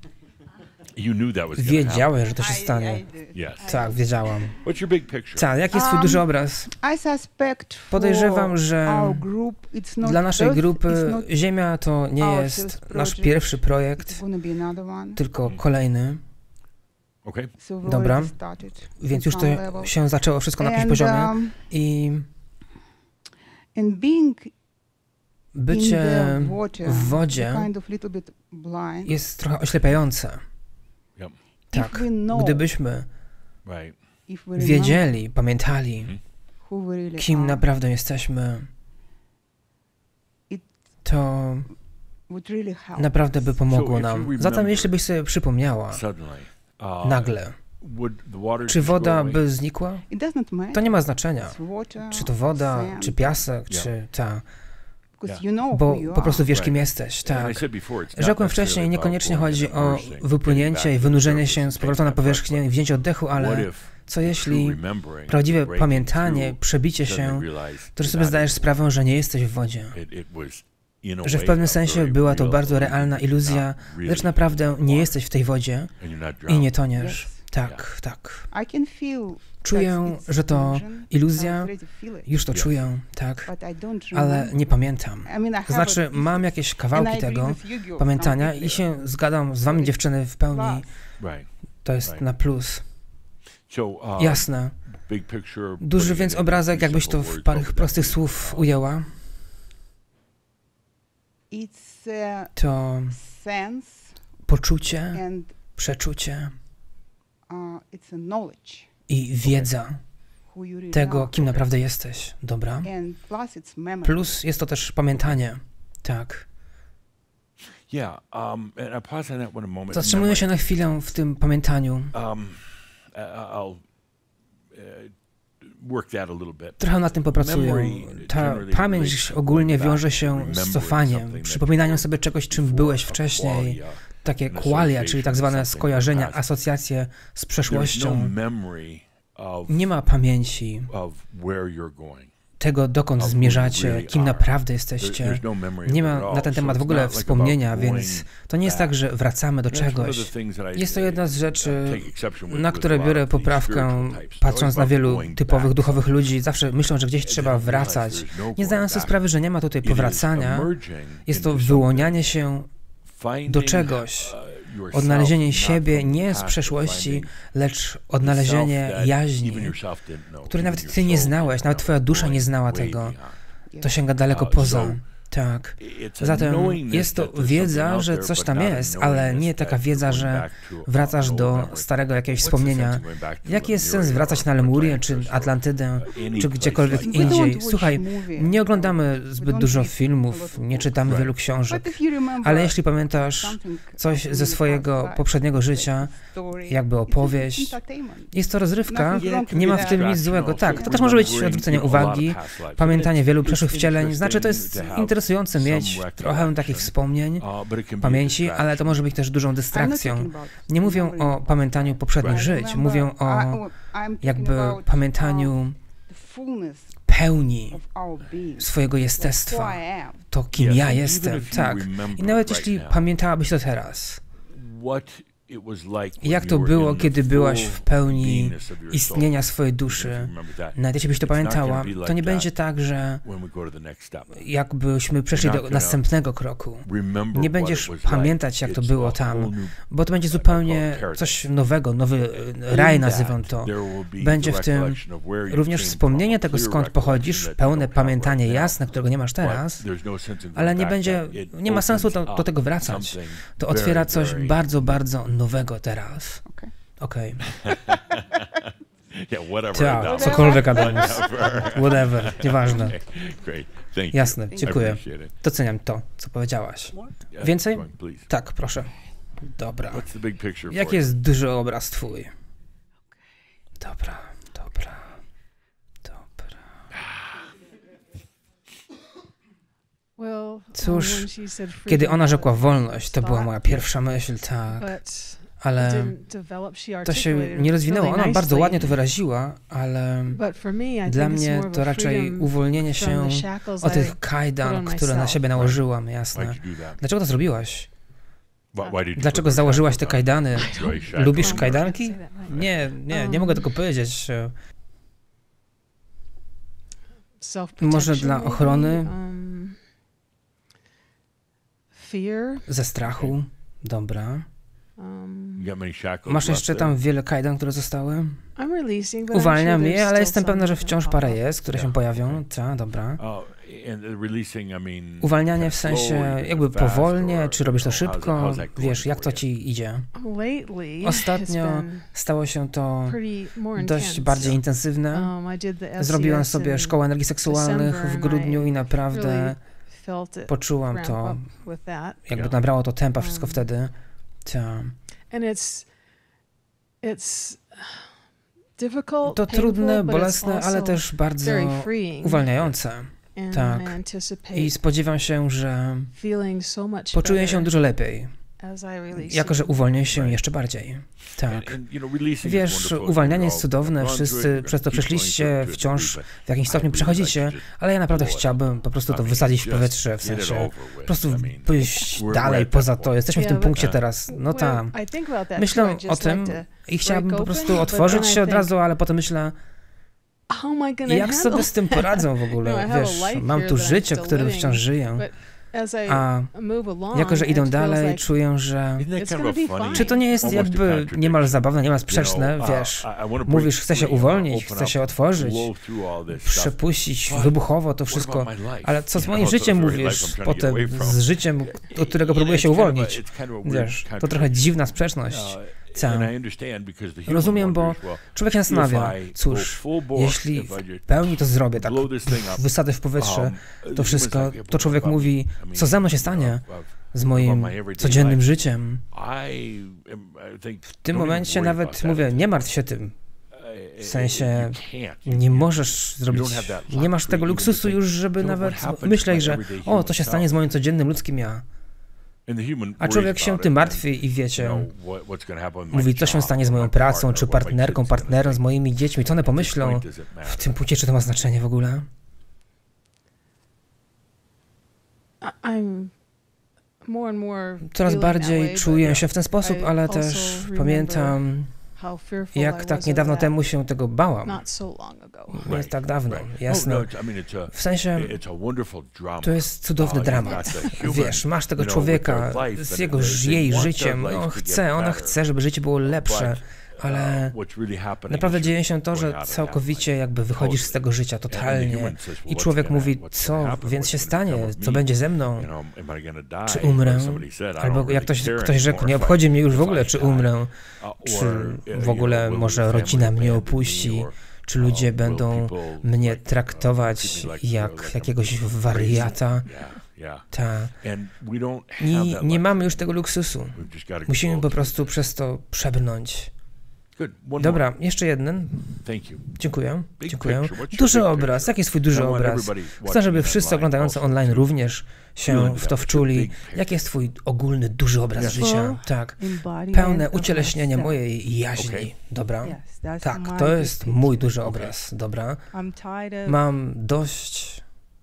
Wiedziałeś, że to się stanie. Tak, wiedziałam. Tak, jaki jest twój duży obraz? Podejrzewam, że dla naszej grupy Ziemia to nie jest nasz pierwszy projekt, tylko kolejny. Dobra, więc już to się zaczęło wszystko na jakimś poziomie i bycie w wodzie jest trochę oślepiające. Tak, gdybyśmy wiedzieli, pamiętali, kim naprawdę jesteśmy, to naprawdę by pomogło nam. Zatem jeśli byś sobie przypomniała nagle, czy woda by znikła? To nie ma znaczenia. Czy to woda, czy piasek, czy bo po prostu wiesz, kim jesteś, tak. Rzekłem wcześniej, niekoniecznie chodzi o wypłynięcie i wynurzenie się z powrotem na powierzchnię i wzięcie oddechu, ale co jeśli prawdziwe pamiętanie, przebicie się, to że sobie zdajesz sprawę, że nie jesteś w wodzie. Że w pewnym sensie była to bardzo realna iluzja, lecz naprawdę nie jesteś w tej wodzie i nie toniesz. Tak, tak. Czuję, że to iluzja, już to czuję, tak, ale nie pamiętam. To znaczy, mam jakieś kawałki tego pamiętania i się zgadzam z wami, dziewczyny, w pełni. To jest na plus. Jasne. Duży więc obrazek, jakbyś to w parę prostych słów ujęła. To poczucie, przeczucie i wiedza tego, kim naprawdę jesteś, dobra? Plus jest to też pamiętanie, tak. Zatrzymuję się na chwilę w tym pamiętaniu. Trochę nad tym popracuję. Ta pamięć ogólnie wiąże się z cofaniem, przypominaniem sobie czegoś, czym byłeś wcześniej. Takie qualia, czyli tak zwane skojarzenia, asocjacje z przeszłością. Nie ma pamięci tego, dokąd zmierzacie, kim naprawdę jesteście. Nie ma na ten temat w ogóle wspomnienia, więc to nie jest tak, że wracamy do czegoś. Jest to jedna z rzeczy, na które biorę poprawkę, patrząc na wielu typowych duchowych ludzi. Zawsze myślą, że gdzieś trzeba wracać, nie zdając sobie sprawy, że nie ma tutaj powracania. Jest to wyłonianie się do czegoś. Odnalezienie siebie nie z przeszłości, lecz odnalezienie jaźni, której nawet ty nie znałeś, nawet twoja dusza nie znała tego. To sięga daleko poza. Tak. Zatem jest to wiedza, że coś tam jest, ale nie taka wiedza, że wracasz do starego jakiegoś wspomnienia. Jaki jest sens wracać na Lemurię, czy Atlantydę, czy gdziekolwiek indziej? Słuchaj, nie oglądamy zbyt dużo filmów, nie czytamy wielu książek, ale jeśli pamiętasz coś ze swojego poprzedniego życia, jakby opowieść, jest to rozrywka, nie ma w tym nic złego. Tak, to też może być odwrócenie uwagi, pamiętanie wielu przeszłych wcieleń, znaczy to jest interesujące mieć trochę takich wspomnień, pamięci, ale to może być też dużą dystrakcją. Nie mówię o pamiętaniu poprzednich żyć, mówię o jakby pamiętaniu pełni swojego jestestwa, to kim ja jestem, tak. I nawet jeśli pamiętałabyś to teraz, jak to było, kiedy byłaś w pełni istnienia swojej duszy? Nawet jeśli byś to pamiętała, to nie będzie tak, że jakbyśmy przeszli do następnego kroku. Nie będziesz pamiętać, jak to było tam, bo to będzie zupełnie coś nowego, nowy raj nazywam to. Będzie w tym również wspomnienie tego, skąd pochodzisz, pełne pamiętanie jasne, którego nie masz teraz, ale nie ma sensu do tego wracać. To otwiera coś bardzo, bardzo nowego teraz. Okej. Tak, cokolwiek, Adonis. Whatever, nieważne. Jasne, dziękuję. Doceniam to, co powiedziałaś. Więcej? Tak, proszę. Dobra. Jaki jest duży obraz twój? Dobra. Cóż, kiedy ona rzekła wolność, to była moja pierwsza myśl, tak, ale to się nie rozwinęło. Ona bardzo ładnie to wyraziła, ale dla mnie to raczej uwolnienie się od tych kajdan, które na siebie nałożyłam, jasne. Dlaczego to zrobiłaś? Dlaczego założyłaś te kajdany? Lubisz kajdanki? Nie mogę tego powiedzieć. Może dla ochrony? Ze strachu? Dobra. Masz jeszcze tam wiele kajdan, które zostały? Uwalniam je, ale jestem pewna, że wciąż parę jest, które się pojawią. Dobra. Uwalnianie w sensie jakby powolnie, czy robisz to szybko? Wiesz, jak to ci idzie? Ostatnio stało się to dość bardziej intensywne. Zrobiłam sobie szkołę energii seksualnych w grudniu i naprawdę poczułam to, jakby nabrało to tempa wszystko wtedy. To trudne, bolesne, ale też bardzo uwalniające. Tak. I spodziewam się, że poczuję się dużo lepiej, jako że uwolnię się jeszcze bardziej. Tak. Wiesz, uwalnianie jest cudowne, wszyscy przez to przeszliście, wciąż w jakimś stopniu przechodzicie, ale ja naprawdę chciałbym po prostu to wysadzić w powietrze, w sensie po prostu pójść dalej poza to. Jesteśmy w tym punkcie teraz. No tam. Myślę o tym i chciałabym po prostu otworzyć się od razu, ale potem myślę, jak sobie z tym poradzą w ogóle? Wiesz, mam tu życie, którym wciąż żyję. A jako, że idą dalej, czuję, że czy to nie jest jakby niemal zabawne, niemal sprzeczne, wiesz, mówisz, chcę się uwolnić, chcę się otworzyć, przepuścić wybuchowo to wszystko, ale co z moim życiem mówisz potem, z życiem, od którego próbuję się uwolnić? Wiesz, to trochę dziwna sprzeczność. Rozumiem, bo człowiek się zastanawia, cóż, jeśli w pełni to zrobię, tak wysadzę w powietrze to wszystko, to człowiek mówi, co ze mną się stanie z moim codziennym życiem. W tym momencie nawet mówię, nie martw się tym. W sensie nie możesz zrobić, nie masz tego luksusu już, żeby nawet myśleć, że o, to się stanie z moim codziennym ludzkim ja. A człowiek się tym martwi i wiecie, mówi, co się stanie z moją pracą, czy partnerką, partnerem, z moimi dziećmi, co one pomyślą w tym punkcie, czy to ma znaczenie w ogóle? Coraz bardziej czuję się w ten sposób, ale też pamiętam, jak tak niedawno temu się tego bałam. Nie tak dawno, jasne. W sensie, to jest cudowny dramat. Wiesz, masz tego człowieka z jej życiem, ona chce, żeby życie było lepsze, ale naprawdę dzieje się to, że całkowicie jakby wychodzisz z tego życia totalnie i człowiek mówi, co więc się stanie, co będzie ze mną, czy umrę, albo jak ktoś rzekł, nie obchodzi mnie już w ogóle, czy umrę, czy w ogóle może rodzina mnie opuści, czy ludzie będą mnie traktować jak jakiegoś wariata. Nie mamy już tego luksusu. Musimy po prostu przez to przebrnąć. Dobra, jeszcze jeden. Dziękuję. Duży obraz. Jaki jest twój duży obraz? Chcę, żeby wszyscy oglądający online również się w to wczuli. Jaki jest twój ogólny, duży obraz życia? Tak. Pełne ucieleśnienie mojej jaźni. Dobra. Tak, to jest mój duży obraz. Dobra. Mam dość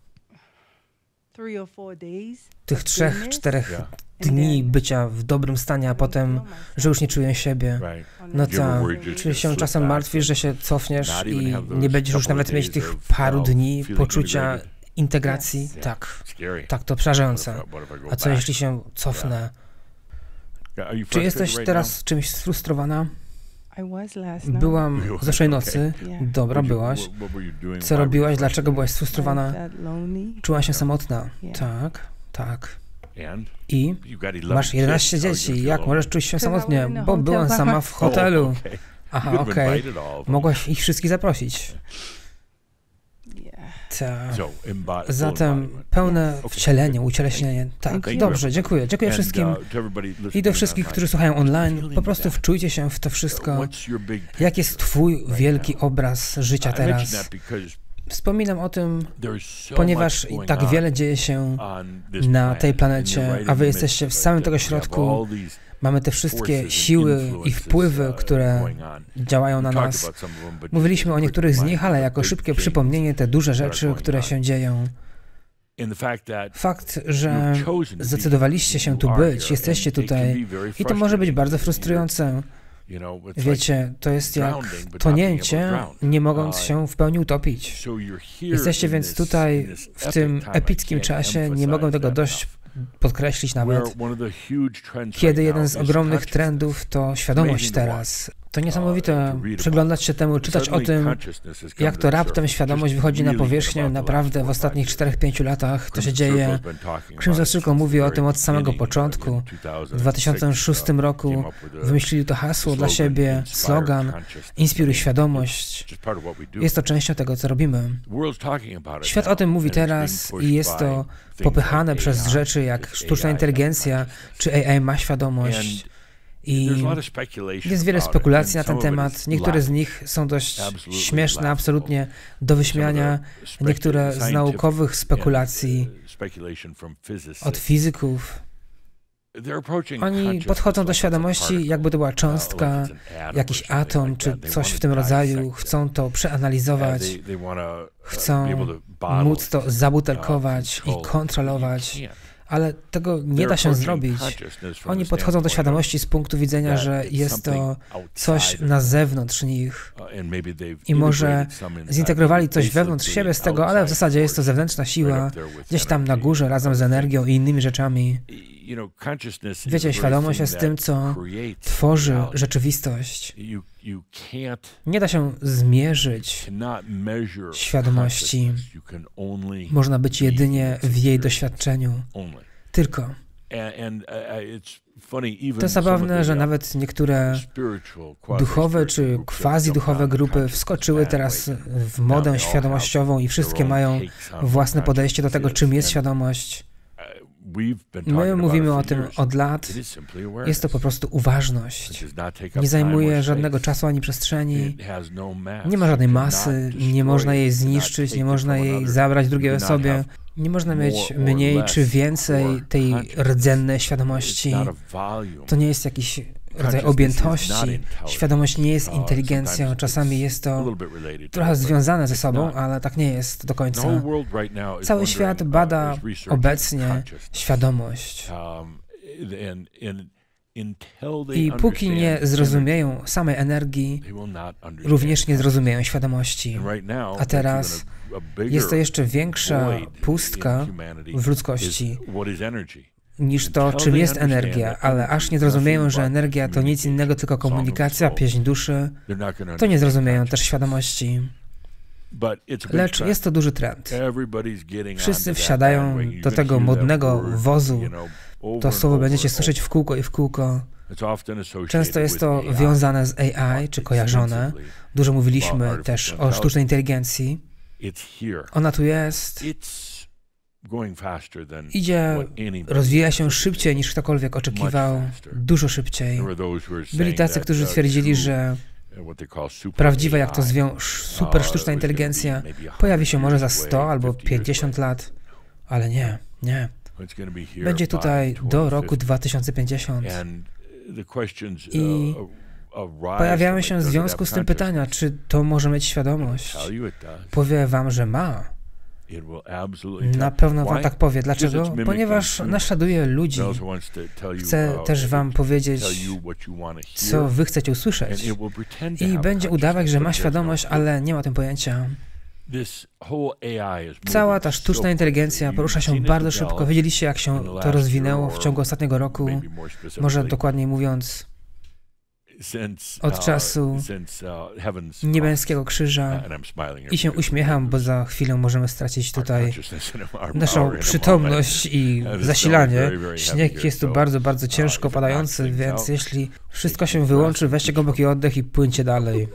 tych 3-4 dni bycia w dobrym stanie, a potem, że już nie czuję siebie. No tak, czy się czasem martwisz, że się cofniesz i nie będziesz już nawet mieć tych paru dni poczucia integracji? Tak, to przerażające. A co jeśli się cofnę? Czy jesteś teraz czymś sfrustrowana? Byłam zeszłej nocy. Dobra, byłaś. Co robiłaś? Dlaczego byłaś sfrustrowana? Czułaś się samotna. Tak. I masz 11 dzieci. Jak możesz czuć się samotnie? Bo byłam sama w hotelu. Aha, okej. Mogłaś ich wszystkich zaprosić. Zatem pełne wcielenie, ucieleśnienie. Tak, dobrze, dziękuję. Dziękuję wszystkim. I do wszystkich, którzy słuchają online, po prostu wczujcie się w to wszystko. Jaki jest twój wielki obraz życia teraz? Wspominam o tym, ponieważ tak wiele dzieje się na tej planecie, a wy jesteście w samym tego środku. Mamy te wszystkie siły i wpływy, które działają na nas. Mówiliśmy o niektórych z nich, ale jako szybkie przypomnienie te duże rzeczy, które się dzieją. Fakt, że zdecydowaliście się tu być, jesteście tutaj i to może być bardzo frustrujące. Wiecie, to jest jak tonięcie, nie mogąc się w pełni utopić. Jesteście więc tutaj w tym epickim czasie, nie mogę tego dość podkreślić nawet, kiedy jeden z ogromnych trendów to świadomość teraz. To niesamowite przyglądać się temu, czytać o tym, jak to raptem świadomość wychodzi na powierzchnię naprawdę w ostatnich 4-5 latach. To się dzieje. Crimson Circle mówi o tym od samego początku. W 2006 roku wymyślili to hasło dla siebie, slogan Inspiruj świadomość. Jest to częścią tego, co robimy. Świat o tym mówi teraz i jest to popychane przez rzeczy jak sztuczna inteligencja czy AI ma świadomość. I jest wiele spekulacji na ten temat. Niektóre z nich są dość śmieszne, absolutnie do wyśmiania. Niektóre z naukowych spekulacji od fizyków. Oni podchodzą do świadomości, jakby to była cząstka, jakiś atom, czy coś w tym rodzaju. Chcą to przeanalizować. Chcą móc to zabutelkować i kontrolować. Ale tego nie da się zrobić. Oni podchodzą do świadomości z punktu widzenia, że jest to coś na zewnątrz nich i może zintegrowali coś wewnątrz siebie z tego, ale w zasadzie jest to zewnętrzna siła, gdzieś tam na górze razem z energią i innymi rzeczami. Wiecie, świadomość jest tym, co tworzy rzeczywistość. Nie da się zmierzyć świadomości. Można być jedynie w jej doświadczeniu. Tylko. To zabawne, że nawet niektóre duchowe czy quasi-duchowe grupy wskoczyły teraz w modę świadomościową i wszystkie mają własne podejście do tego, czym jest świadomość. My mówimy o tym od lat. Jest to po prostu uważność. Nie zajmuje żadnego czasu ani przestrzeni. Nie ma żadnej masy. Nie można jej zniszczyć. Nie można jej zabrać drugiej osobie. Nie można mieć mniej czy więcej tej rdzennej świadomości. To nie jest jakiś rodzaj objętości. Świadomość nie jest inteligencją. Czasami jest to trochę związane ze sobą, ale tak nie jest do końca. Cały świat bada obecnie świadomość. I póki nie zrozumieją samej energii, również nie zrozumieją świadomości. A teraz jest to jeszcze większa pustka w ludzkości niż to, czym jest energia, ale aż nie zrozumieją, że energia to nic innego, tylko komunikacja, pieśń duszy, to nie zrozumieją też świadomości. Lecz jest to duży trend. Wszyscy wsiadają do tego modnego wozu. To słowo będziecie słyszeć w kółko i w kółko. Często jest to wiązane z AI, czy kojarzone. Dużo mówiliśmy też o sztucznej inteligencji. Ona tu jest. Idzie, rozwija się szybciej niż ktokolwiek oczekiwał, dużo szybciej. Byli tacy, którzy twierdzili, że prawdziwa, jak to zwią, super sztuczna inteligencja pojawi się może za 100 albo 50 lat, ale nie. Będzie tutaj do roku 2050. I pojawiają się w związku z tym pytania, czy to może mieć świadomość. Powie wam, że ma. Na pewno wam tak powie. Dlaczego? Ponieważ naśladuje ludzi. Chce też wam powiedzieć, co wy chcecie usłyszeć. I będzie udawać, że ma świadomość, ale nie ma o tym pojęcia. Cała ta sztuczna inteligencja porusza się bardzo szybko. Widzieliście, jak się to rozwinęło w ciągu ostatniego roku? Może dokładniej mówiąc, od czasu niebieskiego krzyża i się uśmiecham, bo za chwilę możemy stracić tutaj naszą przytomność i zasilanie. Śnieg jest tu bardzo, bardzo ciężko padający, więc jeśli wszystko się wyłączy, weźcie głęboki oddech i płyńcie dalej.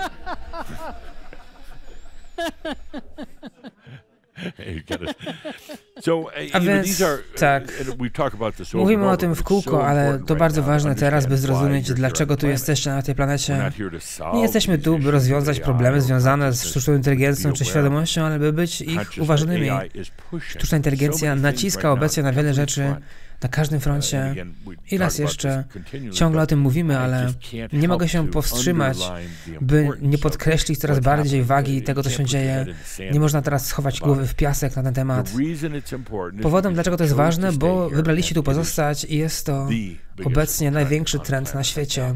A więc, tak, mówimy o tym w kółko, ale to bardzo ważne teraz, by zrozumieć, dlaczego tu jesteście na tej planecie. Nie jesteśmy tu, by rozwiązać problemy związane z sztuczną inteligencją czy świadomością, ale by być ich uważnymi. Sztuczna inteligencja naciska obecnie na wiele rzeczy, na każdym froncie. I raz jeszcze, ciągle o tym mówimy, ale nie mogę się powstrzymać, by nie podkreślić coraz bardziej wagi tego, co się dzieje. Nie można teraz schować głowy w piasek na ten temat. Powodem, dlaczego to jest ważne, bo wybraliście tu pozostać i jest to obecnie największy trend na świecie.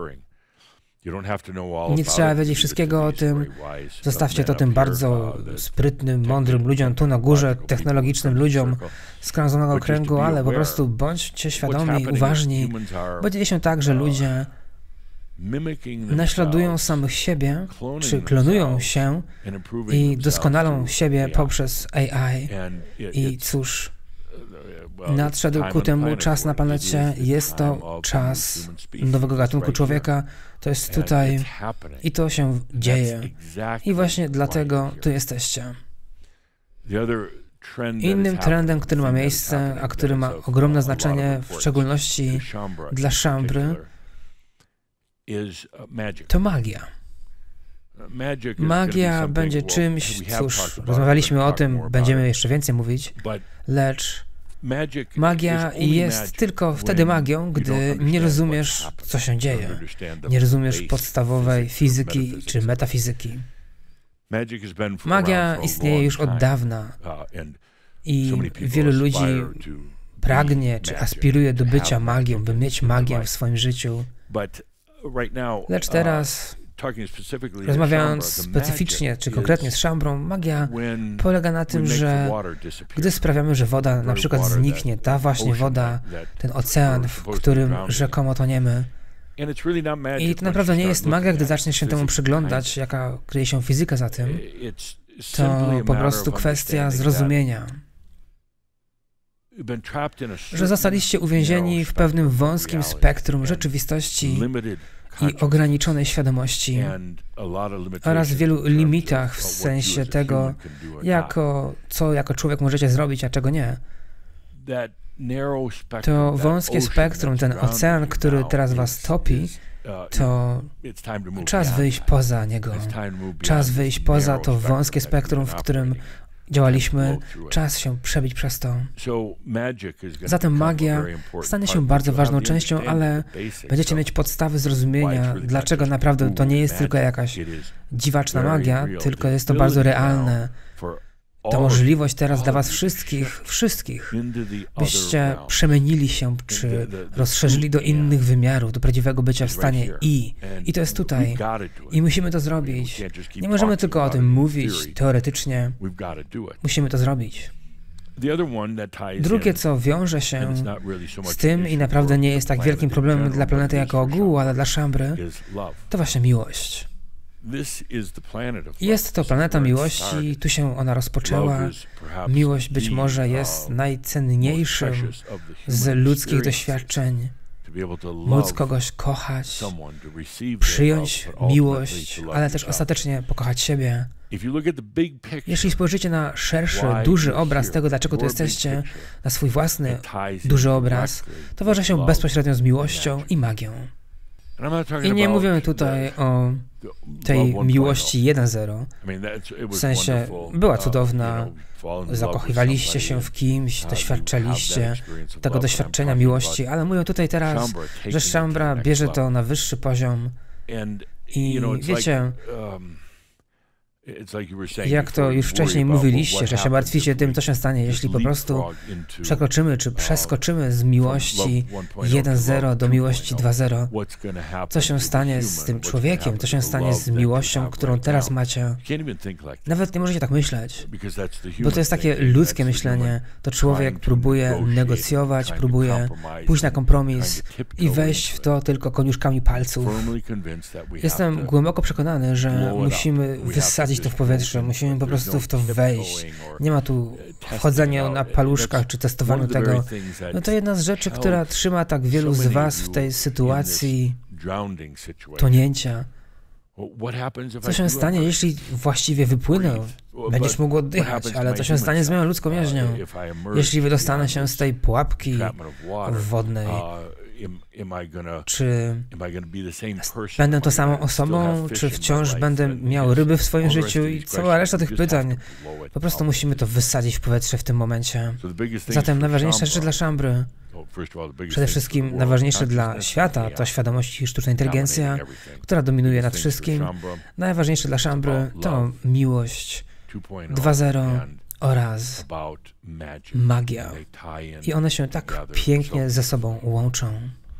Nie trzeba wiedzieć wszystkiego o tym. Zostawcie to tym bardzo sprytnym, mądrym ludziom tu na górze, technologicznym ludziom z krążonego kręgu, ale po prostu bądźcie świadomi, uważni, bo dzieje się tak, że ludzie naśladują samych siebie, czy klonują się i doskonalą siebie poprzez AI. I cóż, nadszedł ku temu czas na planecie, jest to czas nowego gatunku człowieka, to jest tutaj i to się dzieje. I właśnie dlatego tu jesteście. Innym trendem, który ma miejsce, a który ma ogromne znaczenie, w szczególności dla Shambry, to magia. Magia będzie czymś, cóż, rozmawialiśmy o tym, będziemy jeszcze więcej mówić, lecz magia jest tylko wtedy magią, gdy nie rozumiesz, co się dzieje. Nie rozumiesz podstawowej fizyki czy metafizyki. Magia istnieje już od dawna i wielu ludzi pragnie czy aspiruje do bycia magią, by mieć magię w swoim życiu. Lecz teraz, rozmawiając specyficznie czy konkretnie z Shambrą, magia polega na tym, że gdy sprawiamy, że woda na przykład zniknie, ta właśnie woda, ten ocean, w którym rzekomo toniemy. I to naprawdę nie jest magia, gdy zaczniesz się temu przyglądać, jaka kryje się fizyka za tym. To po prostu kwestia zrozumienia, że zostaliście uwięzieni w pewnym wąskim spektrum rzeczywistości i ograniczonej świadomości oraz wielu limitach w sensie tego, co jako człowiek możecie zrobić, a czego nie. To wąskie spektrum, ten ocean, który teraz was topi, to czas wyjść poza niego. Czas wyjść poza to wąskie spektrum, w którym działaliśmy, czas się przebić przez to. Zatem magia stanie się bardzo ważną częścią, ale będziecie mieć podstawy zrozumienia, dlaczego naprawdę to nie jest tylko jakaś dziwaczna magia, tylko jest to bardzo realne. To możliwość teraz dla was wszystkich, byście przemienili się, czy rozszerzyli do innych wymiarów, do prawdziwego bycia w stanie I to jest tutaj. I musimy to zrobić. Nie możemy tylko o tym mówić teoretycznie. Musimy to zrobić. Drugie, co wiąże się z tym i naprawdę nie jest tak wielkim problemem dla planety jako ogółu, ale dla Shambry, to właśnie miłość. Jest to planeta miłości, tu się ona rozpoczęła. Miłość być może jest najcenniejszym z ludzkich doświadczeń. Móc kogoś kochać, przyjąć miłość, ale też ostatecznie pokochać siebie. Jeśli spojrzycie na szerszy, duży obraz tego, dlaczego tu jesteście, na swój własny, duży obraz, to wiąże się bezpośrednio z miłością i magią. I nie mówimy tutaj o tej miłości 1.0, w sensie była cudowna, zakochiwaliście się w kimś, doświadczaliście tego doświadczenia miłości, ale mówię tutaj teraz, że Shambra bierze to na wyższy poziom i wiecie, jak to już wcześniej mówiliście, że się martwicie tym, co się stanie, jeśli po prostu przekroczymy czy przeskoczymy z miłości 1.0 do miłości 2.0. Co się stanie z tym człowiekiem? Co się stanie z miłością, którą teraz macie? Nawet nie możecie tak myśleć, bo to jest takie ludzkie myślenie. To człowiek próbuje negocjować, próbuje pójść na kompromis i wejść w to tylko koniuszkami palców. Jestem głęboko przekonany, że musimy wysadzić to w powietrze, musimy po prostu w to wejść. Nie ma tu wchodzenia na paluszkach czy testowaniu tego. No to jedna z rzeczy, która trzyma tak wielu z was w tej sytuacji tonięcia. Co się stanie, jeśli właściwie wypłynę? Będziesz mógł oddychać, ale co się stanie z moją ludzką jaźnią? Jeśli wydostanę się z tej pułapki wodnej, czy będę tą samą osobą, czy wciąż będę miał ryby w swoim życiu i cała reszta tych pytań. Po prostu musimy to wysadzić w powietrze w tym momencie. Zatem najważniejsze rzeczy dla Shambry, przede wszystkim najważniejsze dla świata, to świadomość i sztuczna inteligencja, która dominuje nad wszystkim. Najważniejsze dla Shambry to miłość 2.0 oraz magia. I one się tak pięknie ze sobą łączą.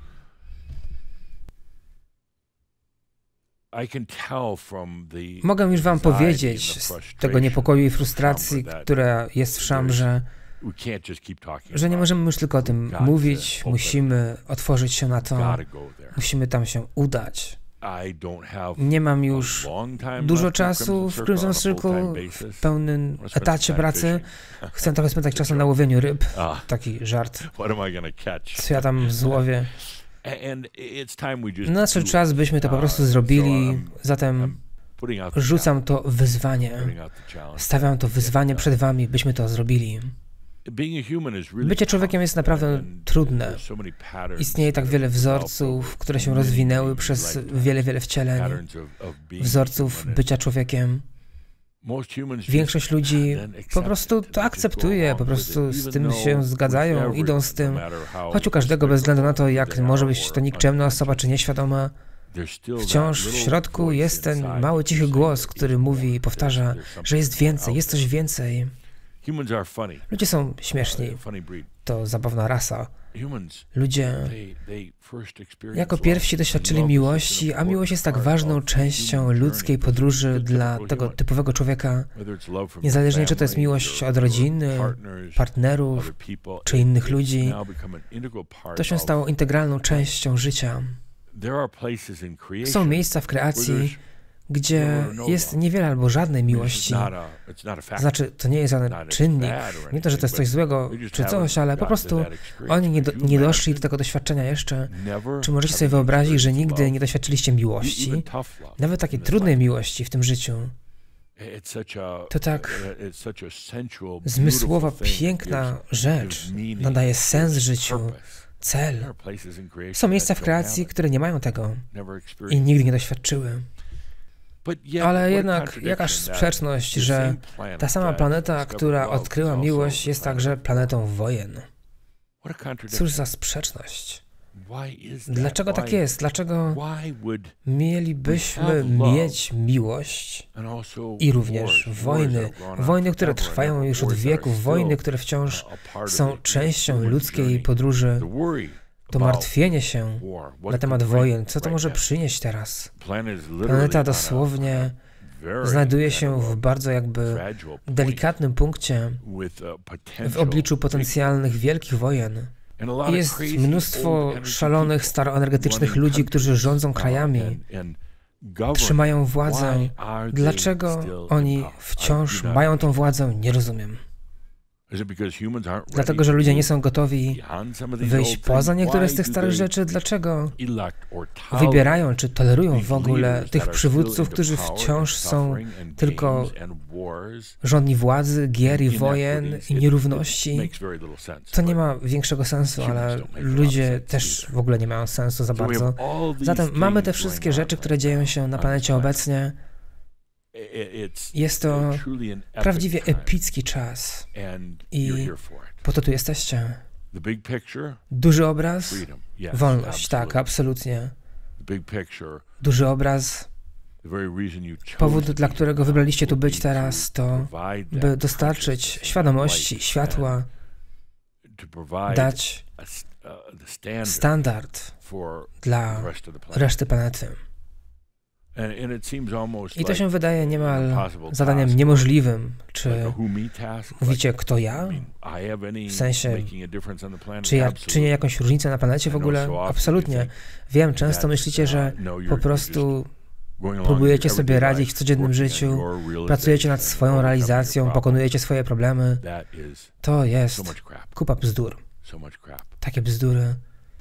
Mogę już wam powiedzieć z tego niepokoju i frustracji, która jest w Shambrze, że nie możemy już tylko o tym mówić, musimy otworzyć się na to, musimy tam się udać. Nie mam już dużo czasu w Crimson Circle, w pełnym etacie pracy. Chcę trochę spędzać czasu na łowieniu ryb. Taki żart. Co ja tam złowię? Nadszedł czas, byśmy to po prostu zrobili, zatem rzucam to wyzwanie. Stawiam to wyzwanie przed wami, byśmy to zrobili. Bycie człowiekiem jest naprawdę trudne. Istnieje tak wiele wzorców, które się rozwinęły przez wiele wcieleń. Wzorców bycia człowiekiem. Większość ludzi po prostu to akceptuje, po prostu z tym się zgadzają, idą z tym. Choć u każdego, bez względu na to, jak może być to nikczemna osoba, czy nieświadoma, wciąż w środku jest ten mały, cichy głos, który mówi i powtarza, że jest więcej, jest coś więcej. Ludzie są śmieszni. To zabawna rasa. Ludzie jako pierwsi doświadczyli miłości, a miłość jest tak ważną częścią ludzkiej podróży dla tego typowego człowieka. Niezależnie, czy to jest miłość od rodziny, partnerów, czy innych ludzi, to się stało integralną częścią życia. Są miejsca w kreacji, gdzie jest niewiele albo żadnej miłości. Znaczy, to nie jest żaden czynnik. Nie to, że to jest coś złego czy coś, ale po prostu oni nie doszli do tego doświadczenia jeszcze. Czy możecie sobie wyobrazić, że nigdy nie doświadczyliście miłości? Nawet takiej trudnej miłości w tym życiu. To tak zmysłowa, piękna rzecz, nadaje sens życiu, cel. Są miejsca w kreacji, które nie mają tego i nigdy nie doświadczyły. Ale jednak jakaż sprzeczność, że ta sama planeta, która odkryła miłość, jest także planetą wojen. Cóż za sprzeczność. Dlaczego tak jest? Dlaczego mielibyśmy mieć miłość i również wojny? Wojny, które trwają już od wieków, wojny, które wciąż są częścią ludzkiej podróży. To martwienie się na temat wojen, co to może przynieść teraz? Planeta dosłownie znajduje się w bardzo jakby delikatnym punkcie w obliczu potencjalnych wielkich wojen. Jest mnóstwo szalonych, staroenergetycznych ludzi, którzy rządzą krajami, trzymają władzę. Dlaczego oni wciąż mają tą władzę? Nie rozumiem. Dlatego, że ludzie nie są gotowi wyjść poza niektóre z tych starych rzeczy. Dlaczego wybierają czy tolerują w ogóle tych przywódców, którzy wciąż są tylko żądni władzy, gier i wojen i nierówności? To nie ma większego sensu, ale ludzie też w ogóle nie mają sensu za bardzo. Zatem mamy te wszystkie rzeczy, które dzieją się na planecie obecnie. Jest to prawdziwie epicki czas i po to tu jesteście. Duży obraz, wolność, tak, absolutnie. Duży obraz, powód, dla którego wybraliście tu być teraz, to by dostarczyć świadomości, światła, dać standard dla reszty planety. I to się wydaje niemal zadaniem niemożliwym. Czy mówicie, kto ja? W sensie, czy ja czynię jakąś różnicę na planecie w ogóle? Absolutnie. Wiem, często myślicie, że po prostu próbujecie sobie radzić w codziennym życiu, pracujecie nad swoją realizacją, pokonujecie swoje problemy. To jest kupa bzdur. Takie bzdury.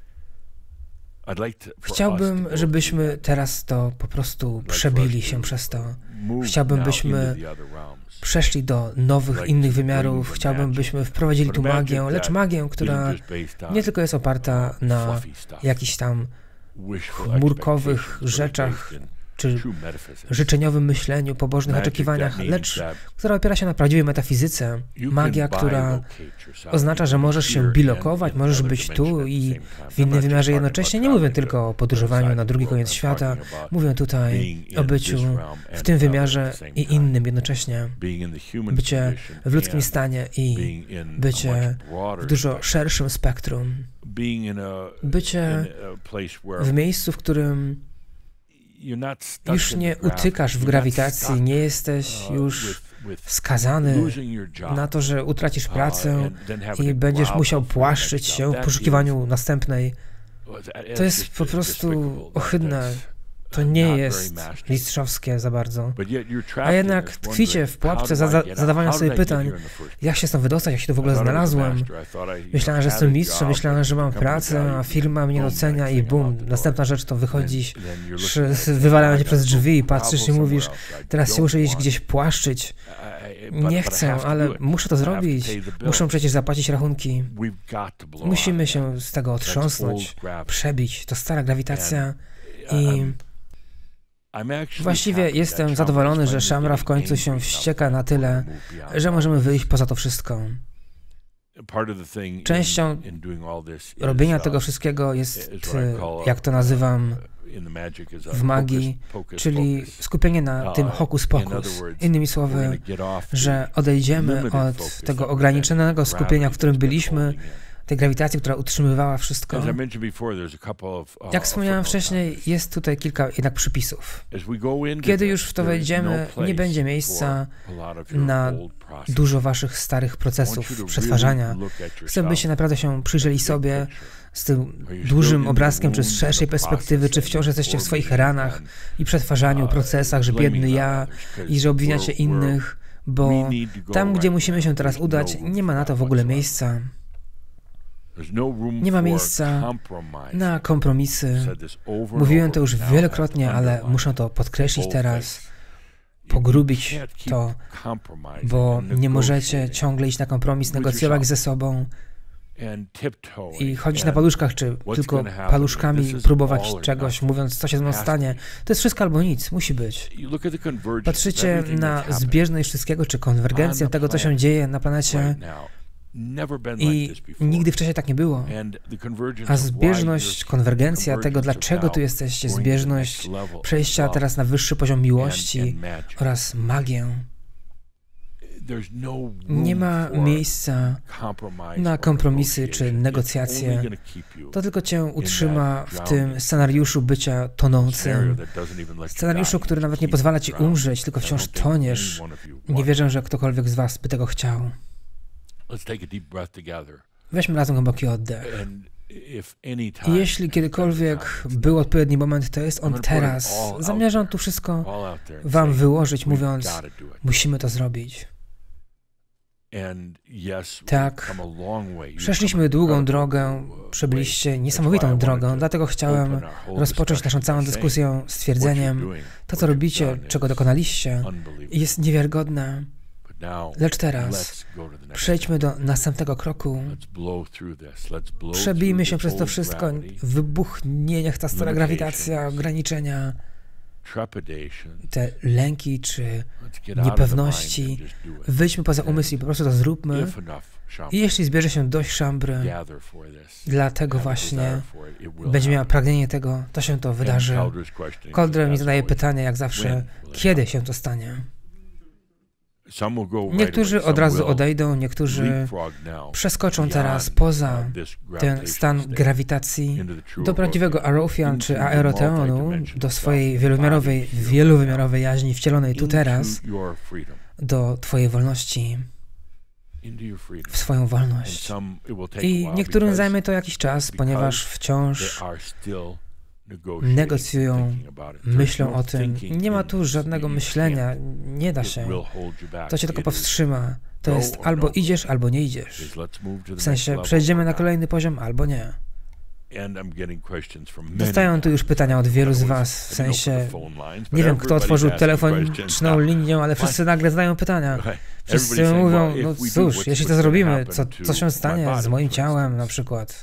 Chciałbym, żebyśmy teraz to po prostu przebili się przez to. Chciałbym, byśmy przeszli do nowych, innych wymiarów. Chciałbym, byśmy wprowadzili tu magię, lecz magię, która nie tylko jest oparta na jakichś tam chmurkowych rzeczach, czy życzeniowym myśleniu, pobożnych oczekiwaniach, lecz która opiera się na prawdziwej metafizyce. Magia, która oznacza, że możesz się bilokować, możesz być tu i w innym wymiarze jednocześnie. Nie mówię tylko o podróżowaniu na drugi koniec świata, mówię tutaj o byciu w tym wymiarze i innym jednocześnie. Bycie w ludzkim stanie i bycie w dużo szerszym spektrum. Bycie w miejscu, w którym już nie utykasz w grawitacji, nie jesteś już skazany na to, że utracisz pracę i będziesz musiał płaszczyć się w poszukiwaniu następnej. To jest po prostu ohydne. To nie jest mistrzowskie za bardzo. A jednak tkwicie w pułapce zadawania sobie pytań, jak się stąd wydostać, jak się tu w ogóle znalazłem. Myślałem, że jestem mistrzem, myślałem, że mam pracę, a firma mnie docenia i bum, następna rzecz to wychodzisz, wywalają cię przez drzwi i patrzysz i mówisz, teraz się muszę iść gdzieś płaszczyć. Nie chcę, ale muszę to zrobić. Muszę przecież zapłacić rachunki. Musimy się z tego otrząsnąć, przebić. To stara grawitacja i właściwie jestem zadowolony, że Shamra w końcu się wścieka na tyle, że możemy wyjść poza to wszystko. Częścią robienia tego wszystkiego jest, jak to nazywam w magii, czyli skupienie na tym hokus pokus. Innymi słowy, że odejdziemy od tego ograniczonego skupienia, w którym byliśmy, tej grawitacji, która utrzymywała wszystko. Jak wspomniałem wcześniej, jest tutaj kilka jednak przypisów. Kiedy już w to wejdziemy, nie będzie miejsca na dużo waszych starych procesów przetwarzania. Chcę, byście naprawdę się przyjrzeli sobie z tym dużym obrazkiem, czy z szerszej perspektywy, czy wciąż jesteście w swoich ranach i przetwarzaniu, procesach, że biedny ja i że obwiniacie innych, bo tam, gdzie musimy się teraz udać, nie ma na to w ogóle miejsca. Nie ma miejsca na kompromisy. Mówiłem to już wielokrotnie, ale muszę to podkreślić teraz. pogrubić to, bo nie możecie ciągle iść na kompromis, negocjować ze sobą i chodzić na paluszkach, czy tylko paluszkami próbować czegoś, mówiąc, co się ze mną stanie. To jest wszystko albo nic, musi być. Patrzycie na zbieżność wszystkiego, czy konwergencję tego, co się dzieje na planecie i nigdy wcześniej tak nie było. A zbieżność, konwergencja tego, dlaczego tu jesteście, zbieżność przejścia teraz na wyższy poziom miłości oraz magię. Nie ma miejsca na kompromisy czy negocjacje. To tylko cię utrzyma w tym scenariuszu bycia tonącym. Scenariuszu, który nawet nie pozwala ci umrzeć, tylko wciąż toniesz. Nie wierzę, że ktokolwiek z was by tego chciał. Weźmy razem głęboki oddech. I jeśli kiedykolwiek był odpowiedni moment, to jest on teraz. Zamierzam tu wszystko wam wyłożyć, mówiąc, musimy to zrobić. Tak, przeszliśmy długą drogę, przebyliście niesamowitą drogę, dlatego chciałem rozpocząć naszą całą dyskusję stwierdzeniem, to co robicie, czego dokonaliście, jest niewiarygodne. Lecz teraz przejdźmy do następnego kroku. Przebijmy się przez to wszystko, wybuchnie niech ta stara grawitacja, ograniczenia, te lęki czy niepewności. Wyjdźmy poza umysł i po prostu to zróbmy. I jeśli zbierze się dość szambry, dlatego właśnie będzie miała pragnienie tego, to się to wydarzy. Cauldre mi zadaje pytanie, jak zawsze, kiedy się to stanie? Niektórzy od razu odejdą, niektórzy przeskoczą teraz poza ten stan grawitacji do prawdziwego Arophian czy Aeroteonu, do swojej wielowymiarowej jaźni wcielonej tu teraz, do twojej wolności, w swoją wolność. I niektórym zajmie to jakiś czas, ponieważ wciąż negocjują, myślą o tym. Nie ma tu żadnego myślenia, nie da się. To cię tylko powstrzyma. To jest albo idziesz, albo nie idziesz. W sensie przejdziemy na kolejny poziom, albo nie. Dostają tu już pytania od wielu z was, w sensie nie wiem, kto otworzył telefoniczną linię, ale wszyscy nagle zadają pytania. Wszyscy mówią, no cóż, jeśli to zrobimy, co się stanie z moim ciałem na przykład?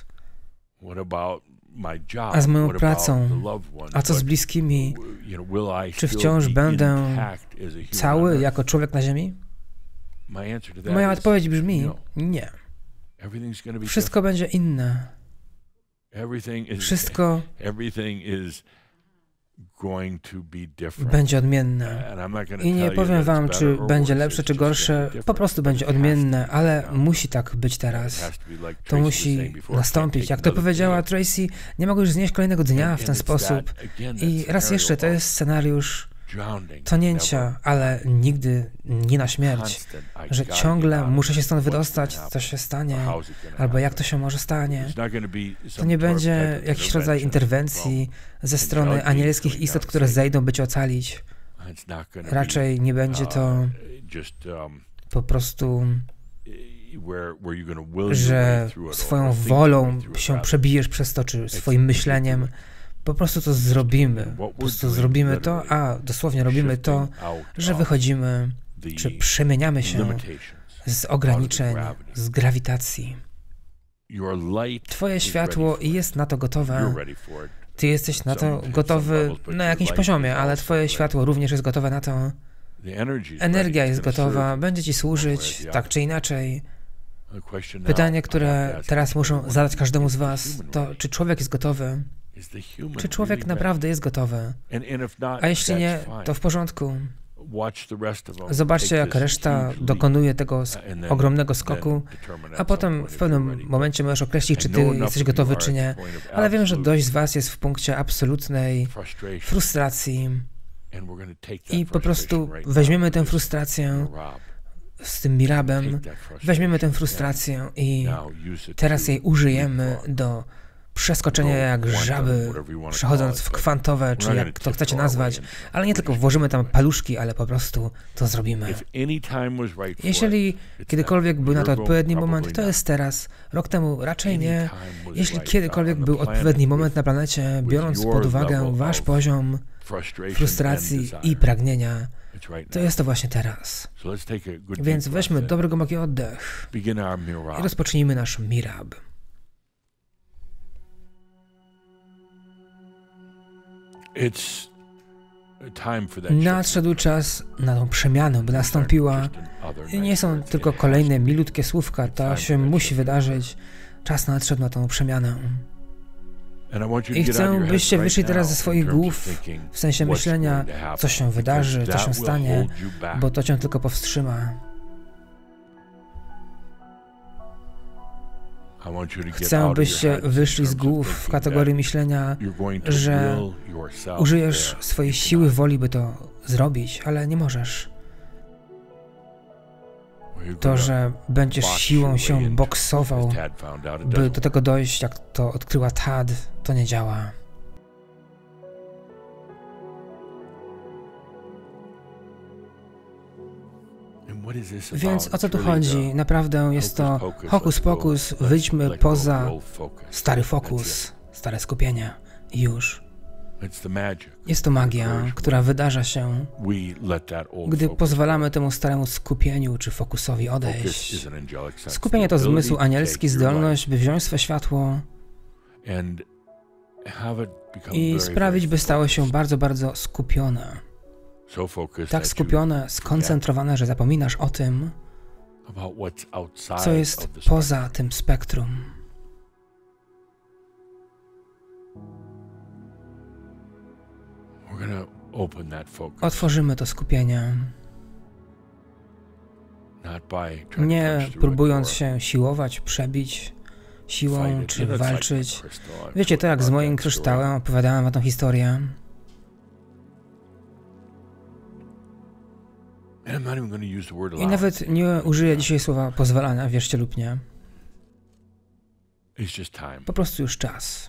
A z moją pracą? A co z bliskimi? Czy wciąż będę cały jako człowiek na ziemi? Moja odpowiedź brzmi nie. Wszystko będzie inne. Wszystko będzie odmienne. I nie powiem wam, czy będzie lepsze, czy gorsze, po prostu będzie odmienne, ale musi tak być teraz. To musi nastąpić. Jak to powiedziała Tracy, nie mogę już znieść kolejnego dnia w ten sposób. I raz jeszcze, to jest scenariusz tonięcia, ale nigdy nie na śmierć, że ciągle muszę się stąd wydostać, co się stanie, albo jak to się może stanie. To nie będzie jakiś rodzaj interwencji ze strony anielskich istot, które zejdą, by cię ocalić. Raczej nie będzie to po prostu, że swoją wolą się przebijesz przez to, czy swoim myśleniem. Po prostu to zrobimy. Po prostu zrobimy to, a dosłownie robimy to, że wychodzimy, czy przemieniamy się z ograniczeń, z grawitacji. Twoje światło jest na to gotowe. Ty jesteś na to gotowy na jakimś poziomie, ale twoje światło również jest gotowe na to. Energia jest gotowa, będzie ci służyć, tak czy inaczej. Pytanie, które teraz muszą zadać każdemu z was, to czy człowiek jest gotowy? Czy człowiek naprawdę jest gotowy? A jeśli nie, to w porządku. Zobaczcie, jak reszta dokonuje tego ogromnego skoku, a potem w pewnym momencie możesz określić, czy ty jesteś gotowy, czy nie. Ale wiem, że dość z was jest w punkcie absolutnej frustracji i po prostu weźmiemy tę frustrację z tym Mirabem, weźmiemy tę frustrację i teraz jej użyjemy do przeskoczenie jak żaby, przechodząc w kwantowe, czy jak to chcecie nazwać, ale nie tylko włożymy tam paluszki, ale po prostu to zrobimy. Jeśli kiedykolwiek był na to odpowiedni moment, to jest teraz. Rok temu raczej nie. Jeśli kiedykolwiek był odpowiedni moment na planecie, biorąc pod uwagę wasz poziom frustracji i pragnienia, to jest to właśnie teraz. Więc weźmy dobry, głęboki oddech i rozpocznijmy nasz Mirab. Nadszedł czas na tą przemianę, by nastąpiła. I nie są tylko kolejne milutkie słówka, to się musi wydarzyć. Czas nadszedł na tą przemianę. I chcę, byście wyszli teraz ze swoich głów, w sensie myślenia, co się wydarzy, co się stanie, bo to cię tylko powstrzyma. Chcę, byście wyszli z głów w kategorii myślenia, że użyjesz swojej siły woli, by to zrobić, ale nie możesz. To, że będziesz siłą się boksował, by do tego dojść, jak to odkryła Tad, to nie działa. Więc o co tu chodzi? Naprawdę jest to hokus pokus, wyjdźmy poza stary fokus, stare skupienie i już. Jest to magia, która wydarza się, gdy pozwalamy temu staremu skupieniu czy fokusowi odejść. Skupienie to zmysł anielski, zdolność, by wziąć swe światło i sprawić, by stało się bardzo, bardzo skupione. Tak skupione, skoncentrowane, że zapominasz o tym, co jest poza tym spektrum. Otworzymy to skupienie. Nie próbując się siłować, przebić siłą czy walczyć. Wiecie, to jak z moim kryształem, opowiadałem wam tą historię. I nawet nie użyję dzisiaj słowa pozwalania, wierzcie lub nie. Po prostu już czas.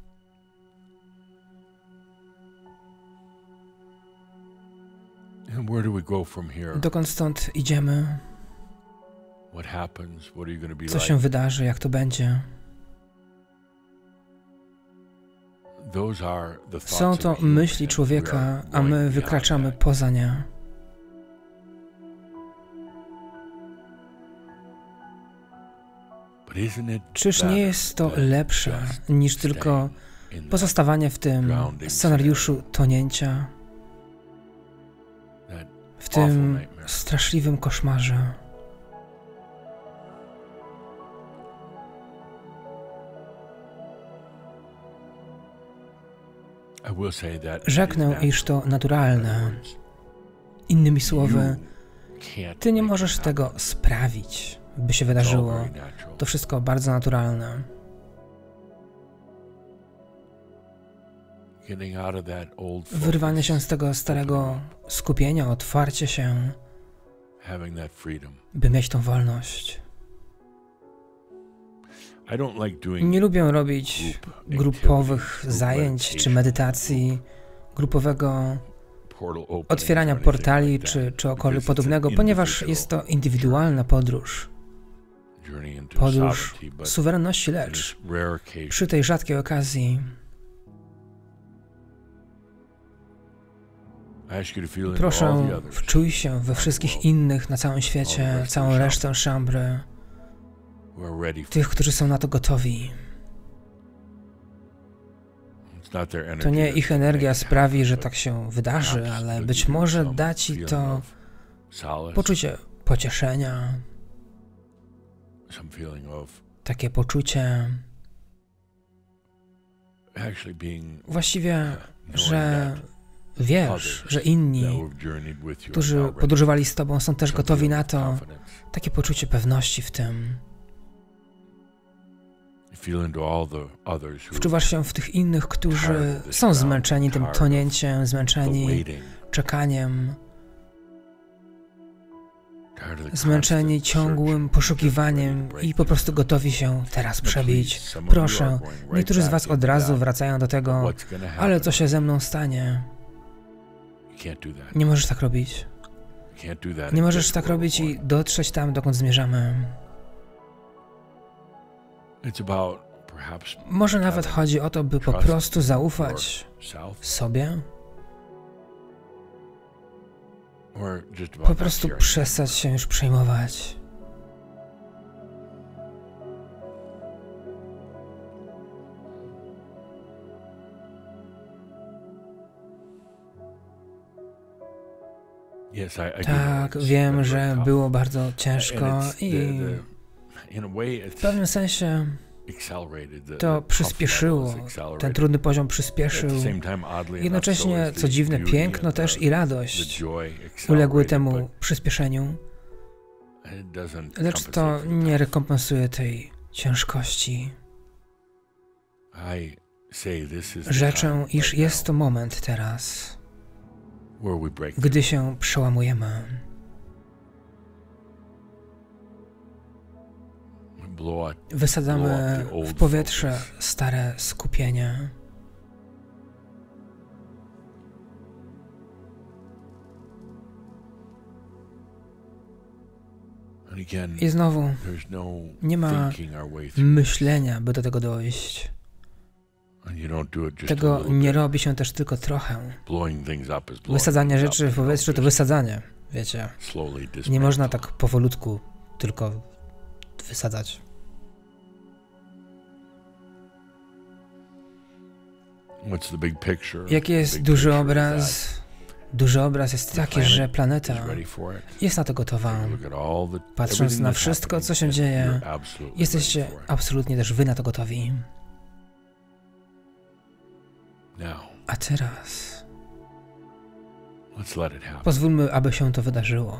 Dokąd stąd idziemy? Co się wydarzy? Jak to będzie? Są to myśli człowieka, a my wykraczamy poza nie. Czyż nie jest to lepsze niż tylko pozostawanie w tym scenariuszu tonięcia? W tym straszliwym koszmarze. Rzeknę, iż to naturalne. Innymi słowy, ty nie możesz tego sprawić, by się wydarzyło. To wszystko bardzo naturalne. Wyrwanie się z tego starego skupienia, otwarcie się, by mieć tą wolność. Nie lubię robić grupowych zajęć czy medytacji, grupowego otwierania portali czy czegokolwiek podobnego, ponieważ jest to indywidualna podróż. Podróż suwerenności, lecz przy tej rzadkiej okazji proszę, wczuj się we wszystkich innych na całym świecie, całą resztę szambry, tych, którzy są na to gotowi. To nie ich energia sprawi, że tak się wydarzy, ale być może da ci to poczucie pocieszenia, takie poczucie właściwie, że wiesz, że inni, którzy podróżowali z tobą, są też gotowi na to, takie poczucie pewności w tym. Wczuwasz się w tych innych, którzy są zmęczeni tym tonięciem, zmęczeni czekaniem, zmęczeni ciągłym poszukiwaniem i po prostu gotowi się teraz przebić. Proszę, niektórzy z was od razu wracają do tego, ale co się ze mną stanie? Nie możesz tak robić. Nie możesz tak robić i dotrzeć tam, dokąd zmierzamy. Może nawet chodzi o to, by po prostu zaufać sobie. Po prostu przestać się już przejmować. Tak, wiem, że było bardzo ciężko i w pewnym sensie to przyspieszyło, ten trudny poziom przyspieszył. Jednocześnie, co dziwne, piękno też i radość uległy temu przyspieszeniu, lecz to nie rekompensuje tej ciężkości. Rzeczę, iż jest to moment teraz, gdy się przełamujemy. Wysadzamy w powietrze stare skupienie. I znowu nie ma myślenia, by do tego dojść. Tego nie robi się też tylko trochę. Wysadzanie rzeczy w powietrzu to wysadzanie, wiecie. Nie można tak powolutku tylko wysadzać. Jaki jest duży obraz? Duży obraz jest taki, że planeta jest na to gotowa. Patrząc na wszystko, co się dzieje, jesteście absolutnie też wy na to gotowi. A teraz pozwólmy, aby się to wydarzyło.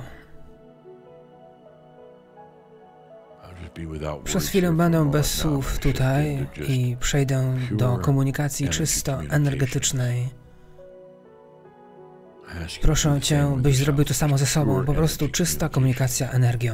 Przez chwilę będę bez słów tutaj i przejdę do komunikacji czysto energetycznej. Proszę Cię, byś zrobił to samo ze sobą, po prostu czysta komunikacja energią.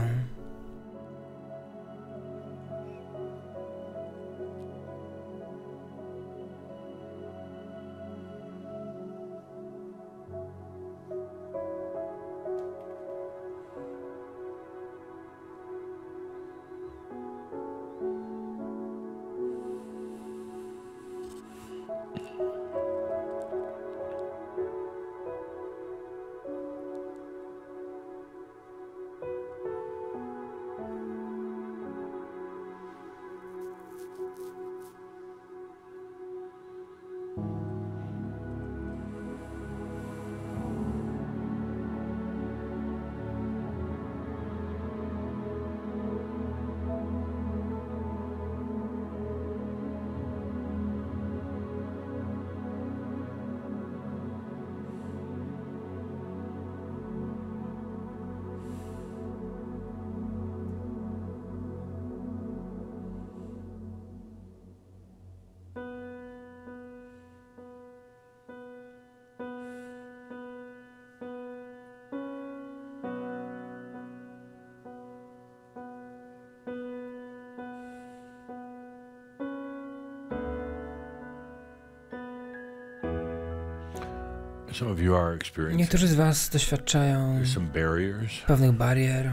Niektórzy z was doświadczają pewnych barier,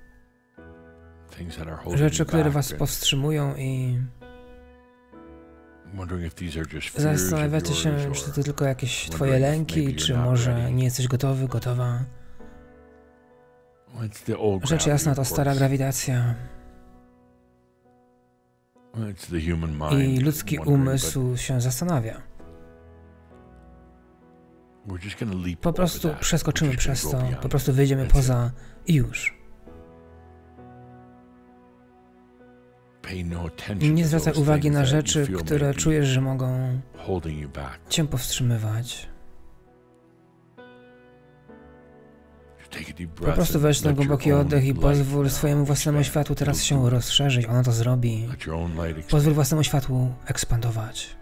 rzeczy, które was powstrzymują i zastanawiacie się, czy to tylko jakieś twoje lęki, czy może nie jesteś gotowy, gotowa. Rzecz jasna, to stara grawitacja. I ludzki umysł się zastanawia. Po prostu przeskoczymy przez to, po prostu wyjdziemy poza i już. Nie zwracaj uwagi na rzeczy, które czujesz, że mogą cię powstrzymywać. Po prostu weź ten głęboki oddech i pozwól swojemu własnemu światłu teraz się rozszerzyć. Ono to zrobi. Pozwól własnemu światłu ekspandować.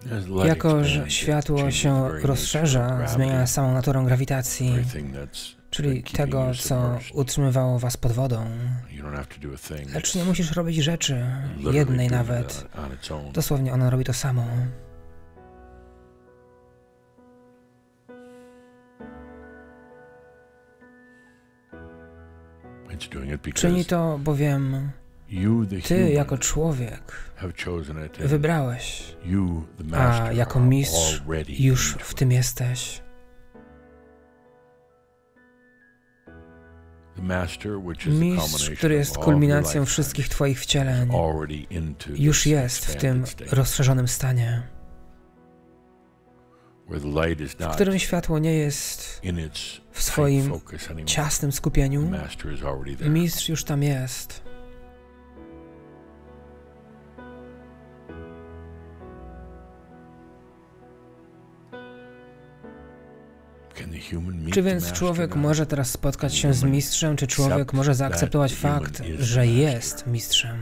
Jako że światło się rozszerza, zmienia samą naturę grawitacji, czyli tego, co utrzymywało was pod wodą. Lecz nie musisz robić rzeczy, jednej nawet. Dosłownie ona robi to samo. Czyni to, bowiem ty jako człowiek wybrałeś, a jako mistrz już w tym jesteś. Mistrz, który jest kulminacją wszystkich twoich wcieleń, już jest w tym rozszerzonym stanie, w którym światło nie jest w swoim ciasnym skupieniu. Mistrz już tam jest. Czy więc człowiek może teraz spotkać się z mistrzem, czy człowiek może zaakceptować fakt, że jest mistrzem?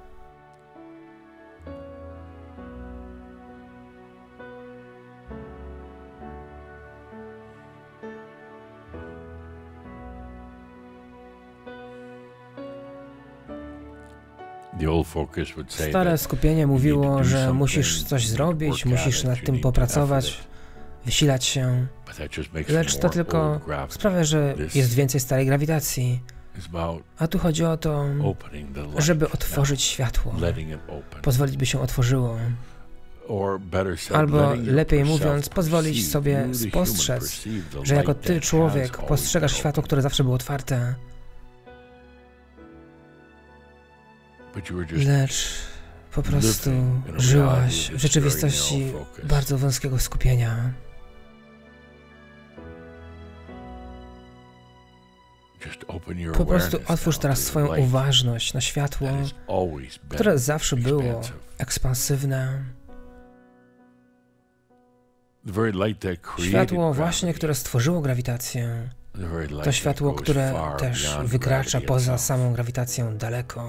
Stare skupienie mówiło, że musisz coś zrobić, musisz nad tym popracować, wysilać się, lecz to tylko sprawia, że jest więcej starej grawitacji. A tu chodzi o to, żeby otworzyć światło, pozwolić, by się otworzyło. Albo lepiej mówiąc, pozwolić sobie spostrzec, że jako ty, człowiek, postrzegasz światło, które zawsze było otwarte. Lecz po prostu żyłaś w rzeczywistości bardzo wąskiego skupienia. Po prostu otwórz teraz swoją uważność na światło, które zawsze było ekspansywne. Światło właśnie, które stworzyło grawitację. To światło, które też wykracza poza samą grawitację daleko.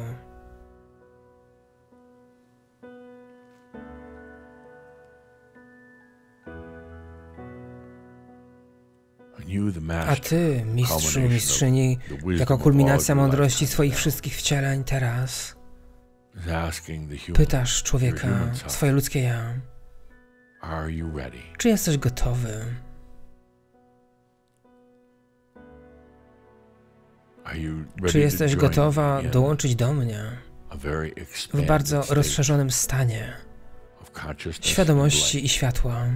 A ty, mistrzu, mistrzyni, jako kulminacja mądrości swoich wszystkich wcieleń teraz pytasz człowieka, swoje ludzkie ja, czy jesteś gotowy? Czy jesteś gotowa dołączyć do mnie w bardzo rozszerzonym stanie świadomości i światła?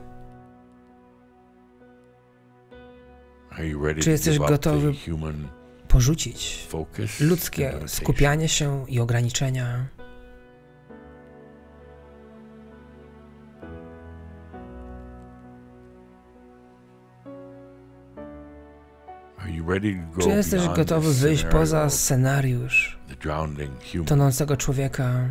Czy jesteś gotowy porzucić ludzkie skupianie się i ograniczenia? Czy jesteś gotowy wyjść poza scenariusz tonącego człowieka,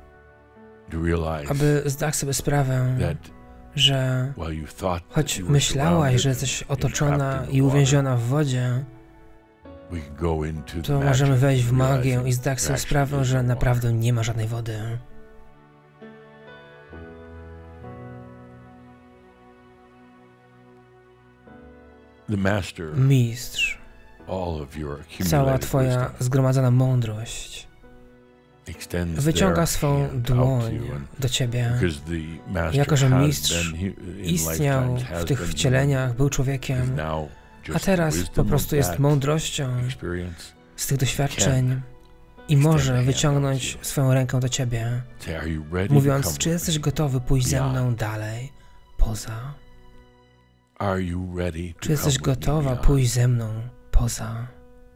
aby zdać sobie sprawę, że choć myślałaś, że jesteś otoczona i uwięziona w wodzie, to możemy wejść w magię i zdać sobie sprawę, że naprawdę nie ma żadnej wody. Mistrz, cała twoja zgromadzona mądrość wyciąga swą dłoń do ciebie, jako że mistrz istniał w tych wcieleniach, był człowiekiem, a teraz po prostu jest mądrością z tych doświadczeń i może wyciągnąć swoją rękę do ciebie, mówiąc, czy jesteś gotowy pójść ze mną dalej, poza? Czy jesteś gotowa pójść ze mną poza?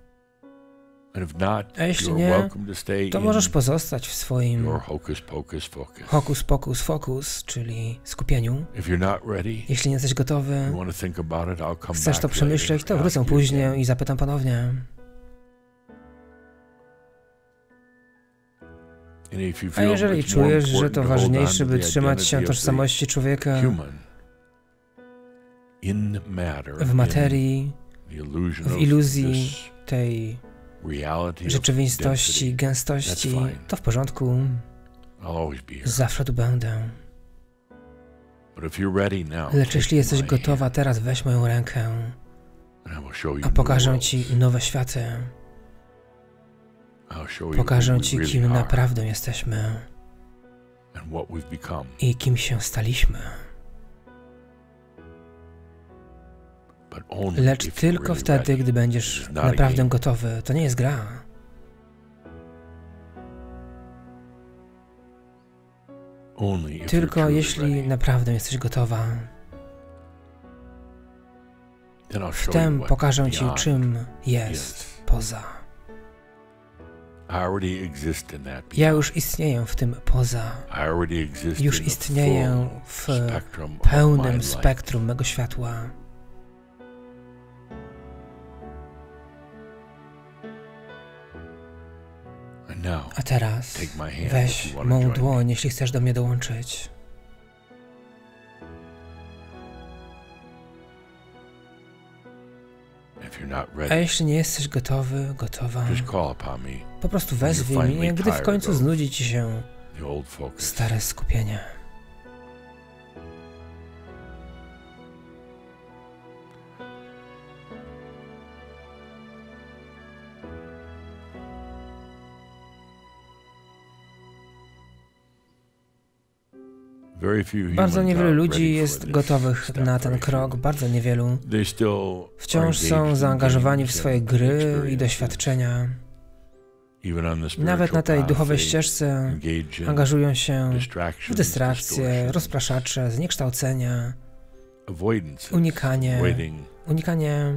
A jeśli nie, to możesz pozostać w swoim hokus pokus fokus, czyli skupieniu. Jeśli nie jesteś gotowy, chcesz to przemyśleć, to wrócę później i zapytam ponownie. A jeżeli czujesz, że to ważniejsze, by trzymać się tożsamości człowieka w materii, w iluzji tej rzeczywistości, gęstości, to w porządku. Zawsze tu będę. Lecz jeśli jesteś gotowa, teraz weź moją rękę, a pokażę Ci nowe światy. Pokażę Ci, kim naprawdę jesteśmy i kim się staliśmy. Lecz tylko wtedy, gdy będziesz naprawdę gotowy. To nie jest gra. Tylko jeśli naprawdę jesteś gotowa, wtem pokażę Ci, czym jest poza. Ja już istnieję w tym poza. Już istnieję w pełnym spektrum mego światła. A teraz weź mą dłoń, jeśli chcesz do mnie dołączyć. A jeśli nie jesteś gotowy, gotowa, po prostu wezwij mnie, gdy w końcu znudzi Ci się stare skupienie. Bardzo niewielu ludzi jest gotowych na ten krok, bardzo niewielu. Wciąż są zaangażowani w swoje gry i doświadczenia. Nawet na tej duchowej ścieżce angażują się w dystrakcje, rozpraszacze, zniekształcenia, unikanie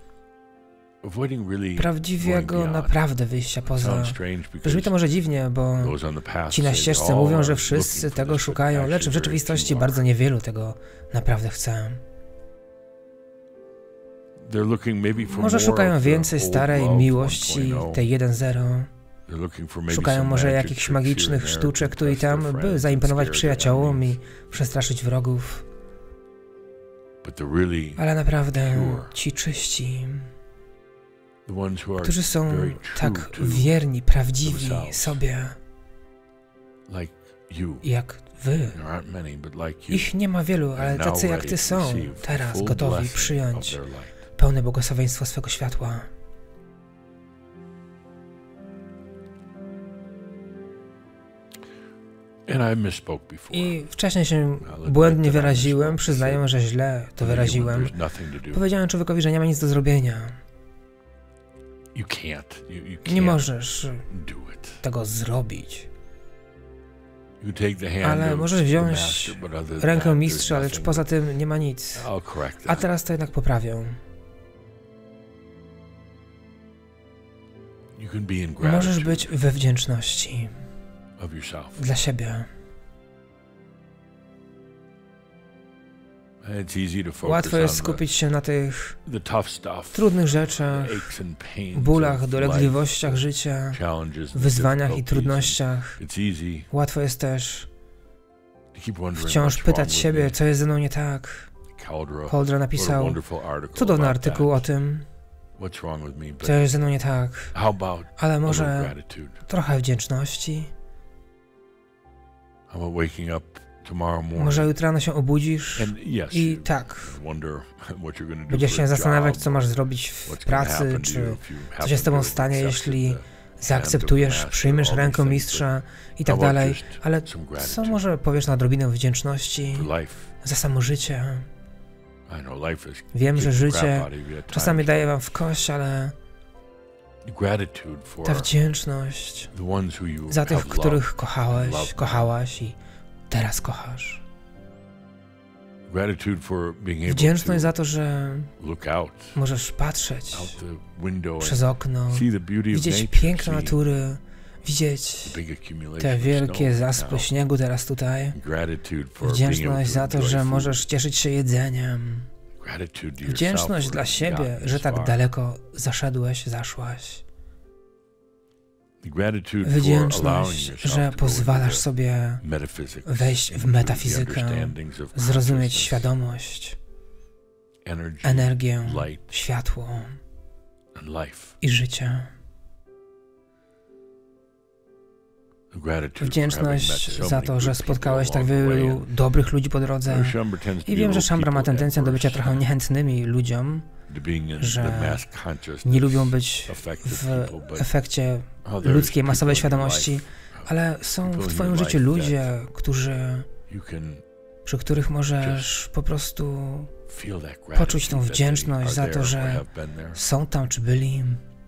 prawdziwego naprawdę wyjścia poza. Brzmi to może dziwnie, bo ci na ścieżce mówią, że wszyscy tego szukają, lecz w rzeczywistości bardzo niewielu tego naprawdę chce. Może szukają więcej starej miłości, tej 1.0. Szukają może jakichś magicznych sztuczek tu i tam, by zaimponować przyjaciołom i przestraszyć wrogów. Ale naprawdę ci czyści, którzy są tak wierni, prawdziwi sobie, jak Wy. Ich nie ma wielu, ale tacy jak Ty są teraz gotowi przyjąć pełne błogosławieństwo swego światła. I wcześniej się błędnie wyraziłem, przyznaję, że źle to wyraziłem. Powiedziałem człowiekowi, że nie ma nic do zrobienia. Nie możesz tego zrobić. Ale możesz wziąć rękę mistrza, lecz poza tym nie ma nic. A teraz to jednak poprawię. Możesz być we wdzięczności dla siebie. Łatwo jest skupić się na tych trudnych rzeczach, bólach, dolegliwościach życia, wyzwaniach i trudnościach. Łatwo jest też wciąż pytać siebie, co jest ze mną nie tak. Caldwell napisał cudowny artykuł o tym, co jest ze mną nie tak. Ale może trochę wdzięczności? Może jutro rano się obudzisz i tak, będziesz się zastanawiać, co masz zrobić w pracy, czy co się z tobą stanie, jeśli zaakceptujesz, przyjmiesz rękę mistrza i tak dalej, ale co może powiesz na odrobinę wdzięczności za samo życie? Wiem, że życie czasami daje wam w kość, ale ta wdzięczność za tych, których kochałaś i teraz kochasz. Wdzięczność za to, że możesz patrzeć przez okno, widzieć piękno natury, widzieć te wielkie zaspy śniegu teraz tutaj. Wdzięczność za to, że możesz cieszyć się jedzeniem. Wdzięczność dla siebie, że tak daleko zaszłaś. Wdzięczność, że pozwalasz sobie wejść w metafizykę, zrozumieć świadomość, energię, światło i życie. Wdzięczność za to, że spotkałeś tak wielu dobrych ludzi po drodze. I wiem, że Shambra ma tendencję do bycia trochę niechętnymi ludziom, że nie lubią być w efekcie ludzkiej masowej świadomości, ale są w twoim życiu ludzie, przy których możesz po prostu poczuć tą wdzięczność za to, że są tam czy byli.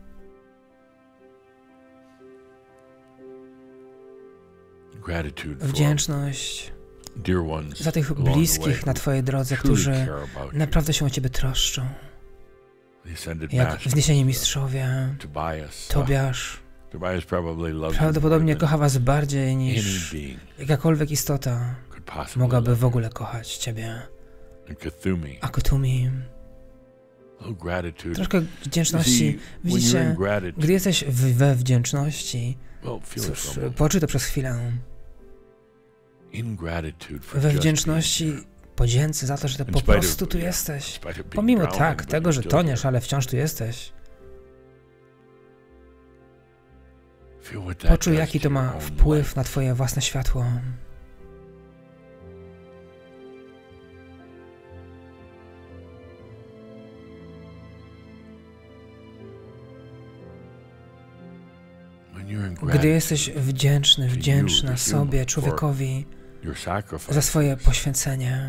Wdzięczność za tych bliskich na twojej drodze, którzy naprawdę się o ciebie troszczą. Jak wzniesieni mistrzowie, Tobiasz prawdopodobnie kocha was bardziej niż jakakolwiek istota mogłaby w ogóle kochać ciebie. A Kuthumi. Troszkę wdzięczności. Widzicie, gdy jesteś we wdzięczności, cóż, poczuj to przez chwilę. We wdzięczności podzięce za to, że po prostu tu jesteś. Pomimo tego, że toniesz, ale wciąż tu jesteś. Poczuj, jaki to ma wpływ na twoje własne światło. Gdy jesteś wdzięczna sobie, człowiekowi, za swoje poświęcenie,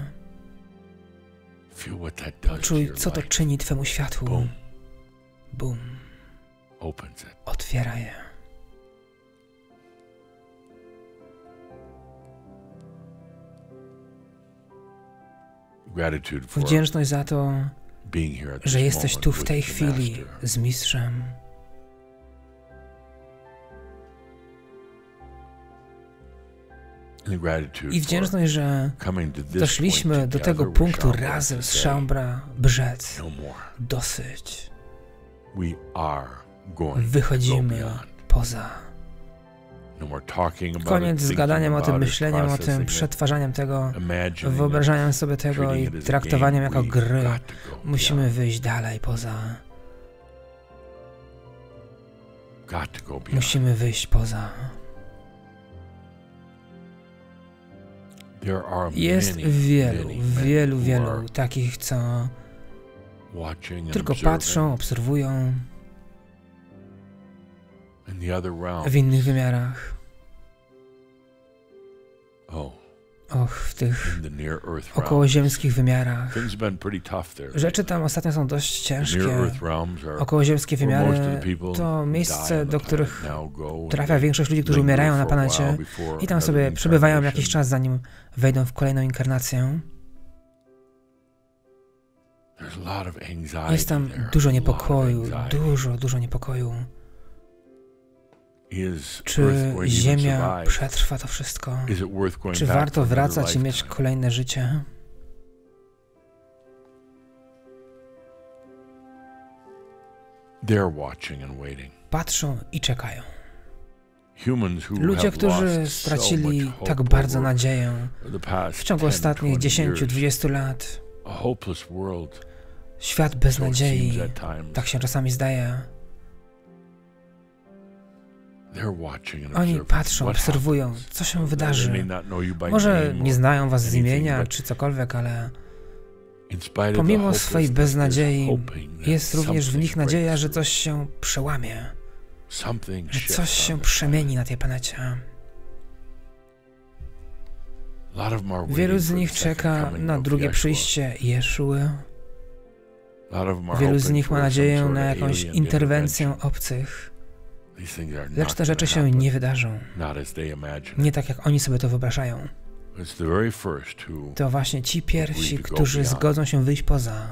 poczuj, co to czyni twemu światłu. Bum. Otwiera je. Wdzięczność za to, że jesteś tu w tej chwili z mistrzem. I wdzięczność, że doszliśmy do tego punktu razem z Shambra, brzec. Dosyć. Wychodzimy poza. Koniec z gadaniem o tym, myśleniem o tym, przetwarzaniem tego, wyobrażaniem sobie tego i traktowaniem jako gry. Musimy wyjść dalej poza. Musimy wyjść poza. Jest wielu takich, co tylko patrzą, obserwują w innych wymiarach. W tych okołoziemskich wymiarach. Rzeczy tam ostatnio są dość ciężkie. Okołoziemskie wymiary to miejsce, do których trafia większość ludzi, którzy umierają na planecie i tam sobie przebywają jakiś czas, zanim wejdą w kolejną inkarnację. Jest tam dużo niepokoju, dużo niepokoju. Czy Ziemia przetrwa to wszystko? Czy warto wracać i mieć kolejne życie? Patrzą i czekają. Ludzie, którzy stracili tak bardzo nadzieję w ciągu ostatnich 10-20 lat. Świat bez nadziei, tak się czasami zdaje. Oni patrzą, obserwują, co się wydarzy. Może nie znają was z imienia, czy cokolwiek, ale pomimo swojej beznadziei jest również w nich nadzieja, że coś się przełamie, że coś się przemieni na tej planecie. Wielu z nich czeka na drugie przyjście Jeszuły. Wielu z nich ma nadzieję na jakąś interwencję obcych. Lecz te rzeczy się nie wydarzą. Nie tak, jak oni sobie to wyobrażają. To właśnie ci pierwsi, którzy zgodzą się wyjść poza.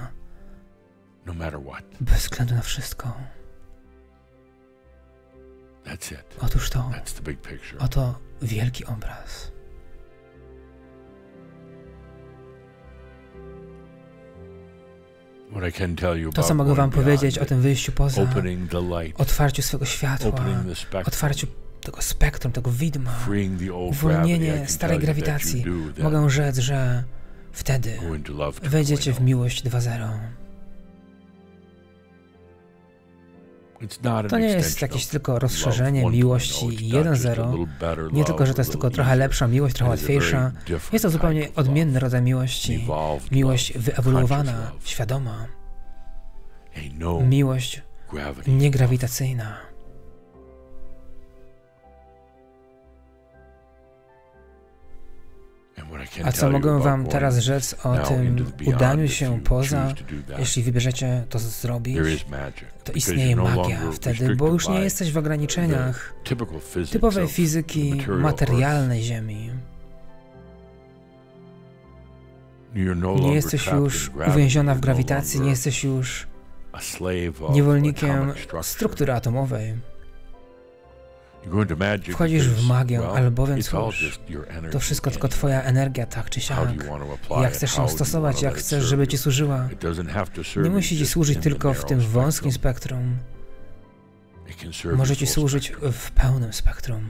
Bez względu na wszystko. Otóż to. Oto wielki obraz. To, co mogę wam powiedzieć o tym wyjściu poza, otwarciu swego światła, otwarciu tego spektrum, tego widma, uwolnienie starej grawitacji, mogę rzec, że wtedy wejdziecie w miłość 2.0. To nie jest jakieś tylko rozszerzenie miłości 1.0, nie tylko, że to jest tylko trochę lepsza miłość, trochę łatwiejsza. Jest to zupełnie odmienny rodzaj miłości. Miłość wyewoluowana, świadoma. Miłość niegrawitacyjna. A co mogę wam teraz rzec o tym udaniu się poza, jeśli wybierzecie to zrobić, to istnieje magia wtedy, bo już nie jesteś w ograniczeniach typowej fizyki materialnej Ziemi. Nie jesteś już uwięziona w grawitacji, nie jesteś już niewolnikiem struktury atomowej. Wchodzisz w magię, albowiem cóż, to wszystko tylko twoja energia, tak czy siak. Jak chcesz ją stosować, jak chcesz, żeby ci służyła. Nie musi ci służyć tylko w tym wąskim spektrum. Może ci służyć w pełnym spektrum.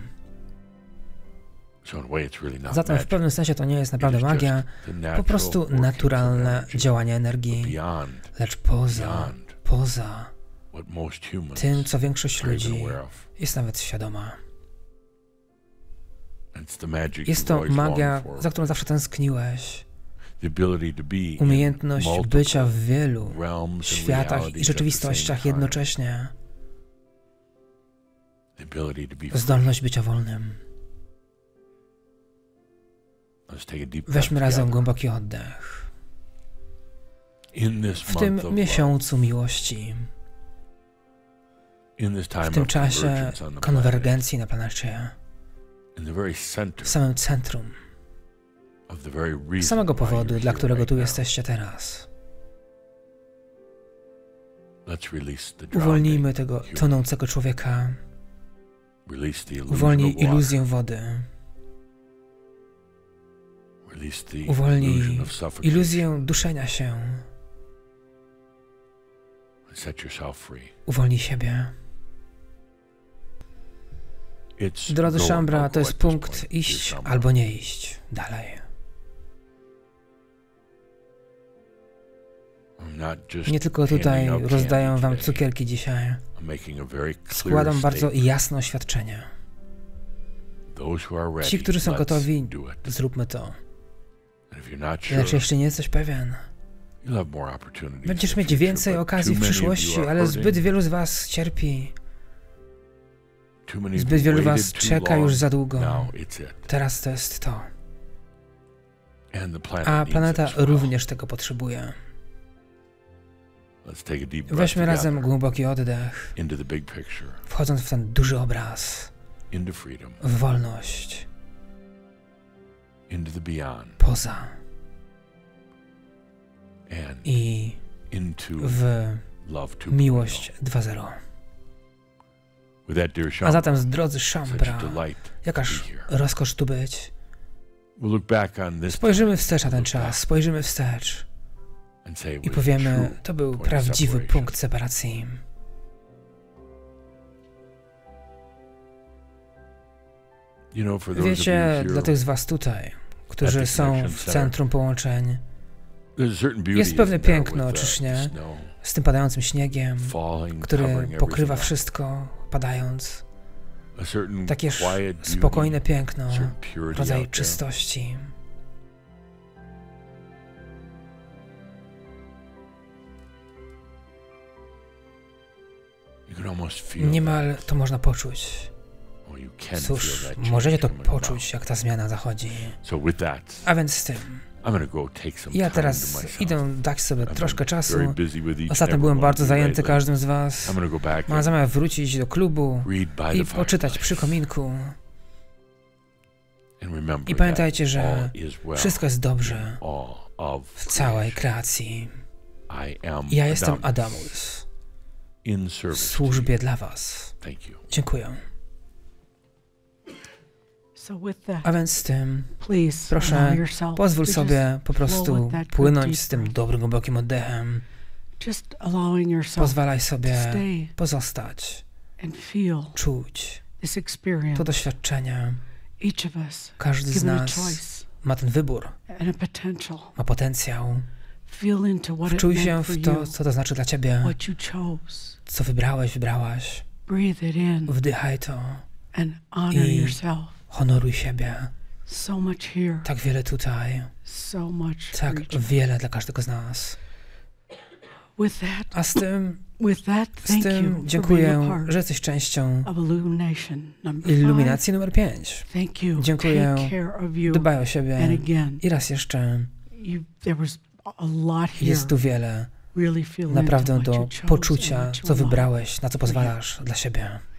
Zatem w pewnym sensie to nie jest naprawdę magia, po prostu naturalne działanie energii, lecz poza tym, co większość ludzi jest nawet świadoma. Jest to magia, za którą zawsze tęskniłeś. Umiejętność bycia w wielu światach i rzeczywistościach jednocześnie. Zdolność bycia wolnym. Weźmy razem głęboki oddech. W tym miesiącu miłości, w tym czasie konwergencji na planecie, w samym centrum, samego powodu, dla którego tu jesteście teraz. Uwolnijmy tego tonącego człowieka. Uwolnij iluzję wody. Uwolnij iluzję duszenia się. Uwolnij siebie. Drodzy Shambra, to jest punkt iść albo nie iść dalej. Nie tylko tutaj rozdaję wam cukierki dzisiaj. Składam bardzo jasne oświadczenie. Ci, którzy są gotowi, zróbmy to. Lecz jeśli nie jesteś pewien, będziesz mieć więcej okazji w przyszłości, ale zbyt wielu z was cierpi. Zbyt wielu was czeka już za długo. Teraz to jest to. A planeta również tego potrzebuje. Weźmy razem głęboki oddech, wchodząc w ten duży obraz, w wolność, poza i w miłość 2.0. A zatem, drodzy Shambra, jakaż rozkosz tu być. Spojrzymy wstecz na ten czas, spojrzymy wstecz i powiemy, to był prawdziwy punkt separacji. Wiecie, dla tych z was tutaj, którzy są w centrum połączeń, jest pewne piękno, czyż nie? Z tym padającym śniegiem, który pokrywa wszystko, padając. Takież spokojne piękno, rodzaj czystości. Niemal to można poczuć. Cóż, możecie to poczuć, jak ta zmiana zachodzi. A więc z tym, ja teraz idę dać sobie troszkę czasu. Ostatnio byłem bardzo zajęty każdym z was. Mam zamiar wrócić do klubu i poczytać przy kominku. I pamiętajcie, że wszystko jest dobrze w całej kreacji. Ja jestem Adamus w służbie dla was. Dziękuję. A więc z tym, proszę, pozwól sobie po prostu płynąć z tym dobrym, głębokim oddechem. Pozwalaj sobie pozostać, czuć to doświadczenie. Każdy z nas ma ten wybór, ma potencjał Wczuj się w to, co to znaczy dla ciebie, co wybrałaś. Wdychaj to i honoruj siebie. Tak wiele tutaj, tak wiele dla każdego z nas. A z tym dziękuję, że jesteś częścią Iluminacji numer 5. Dziękuję, dbaj o siebie i raz jeszcze. Jest tu wiele naprawdę do poczucia, co wybrałeś, na co pozwalasz dla siebie.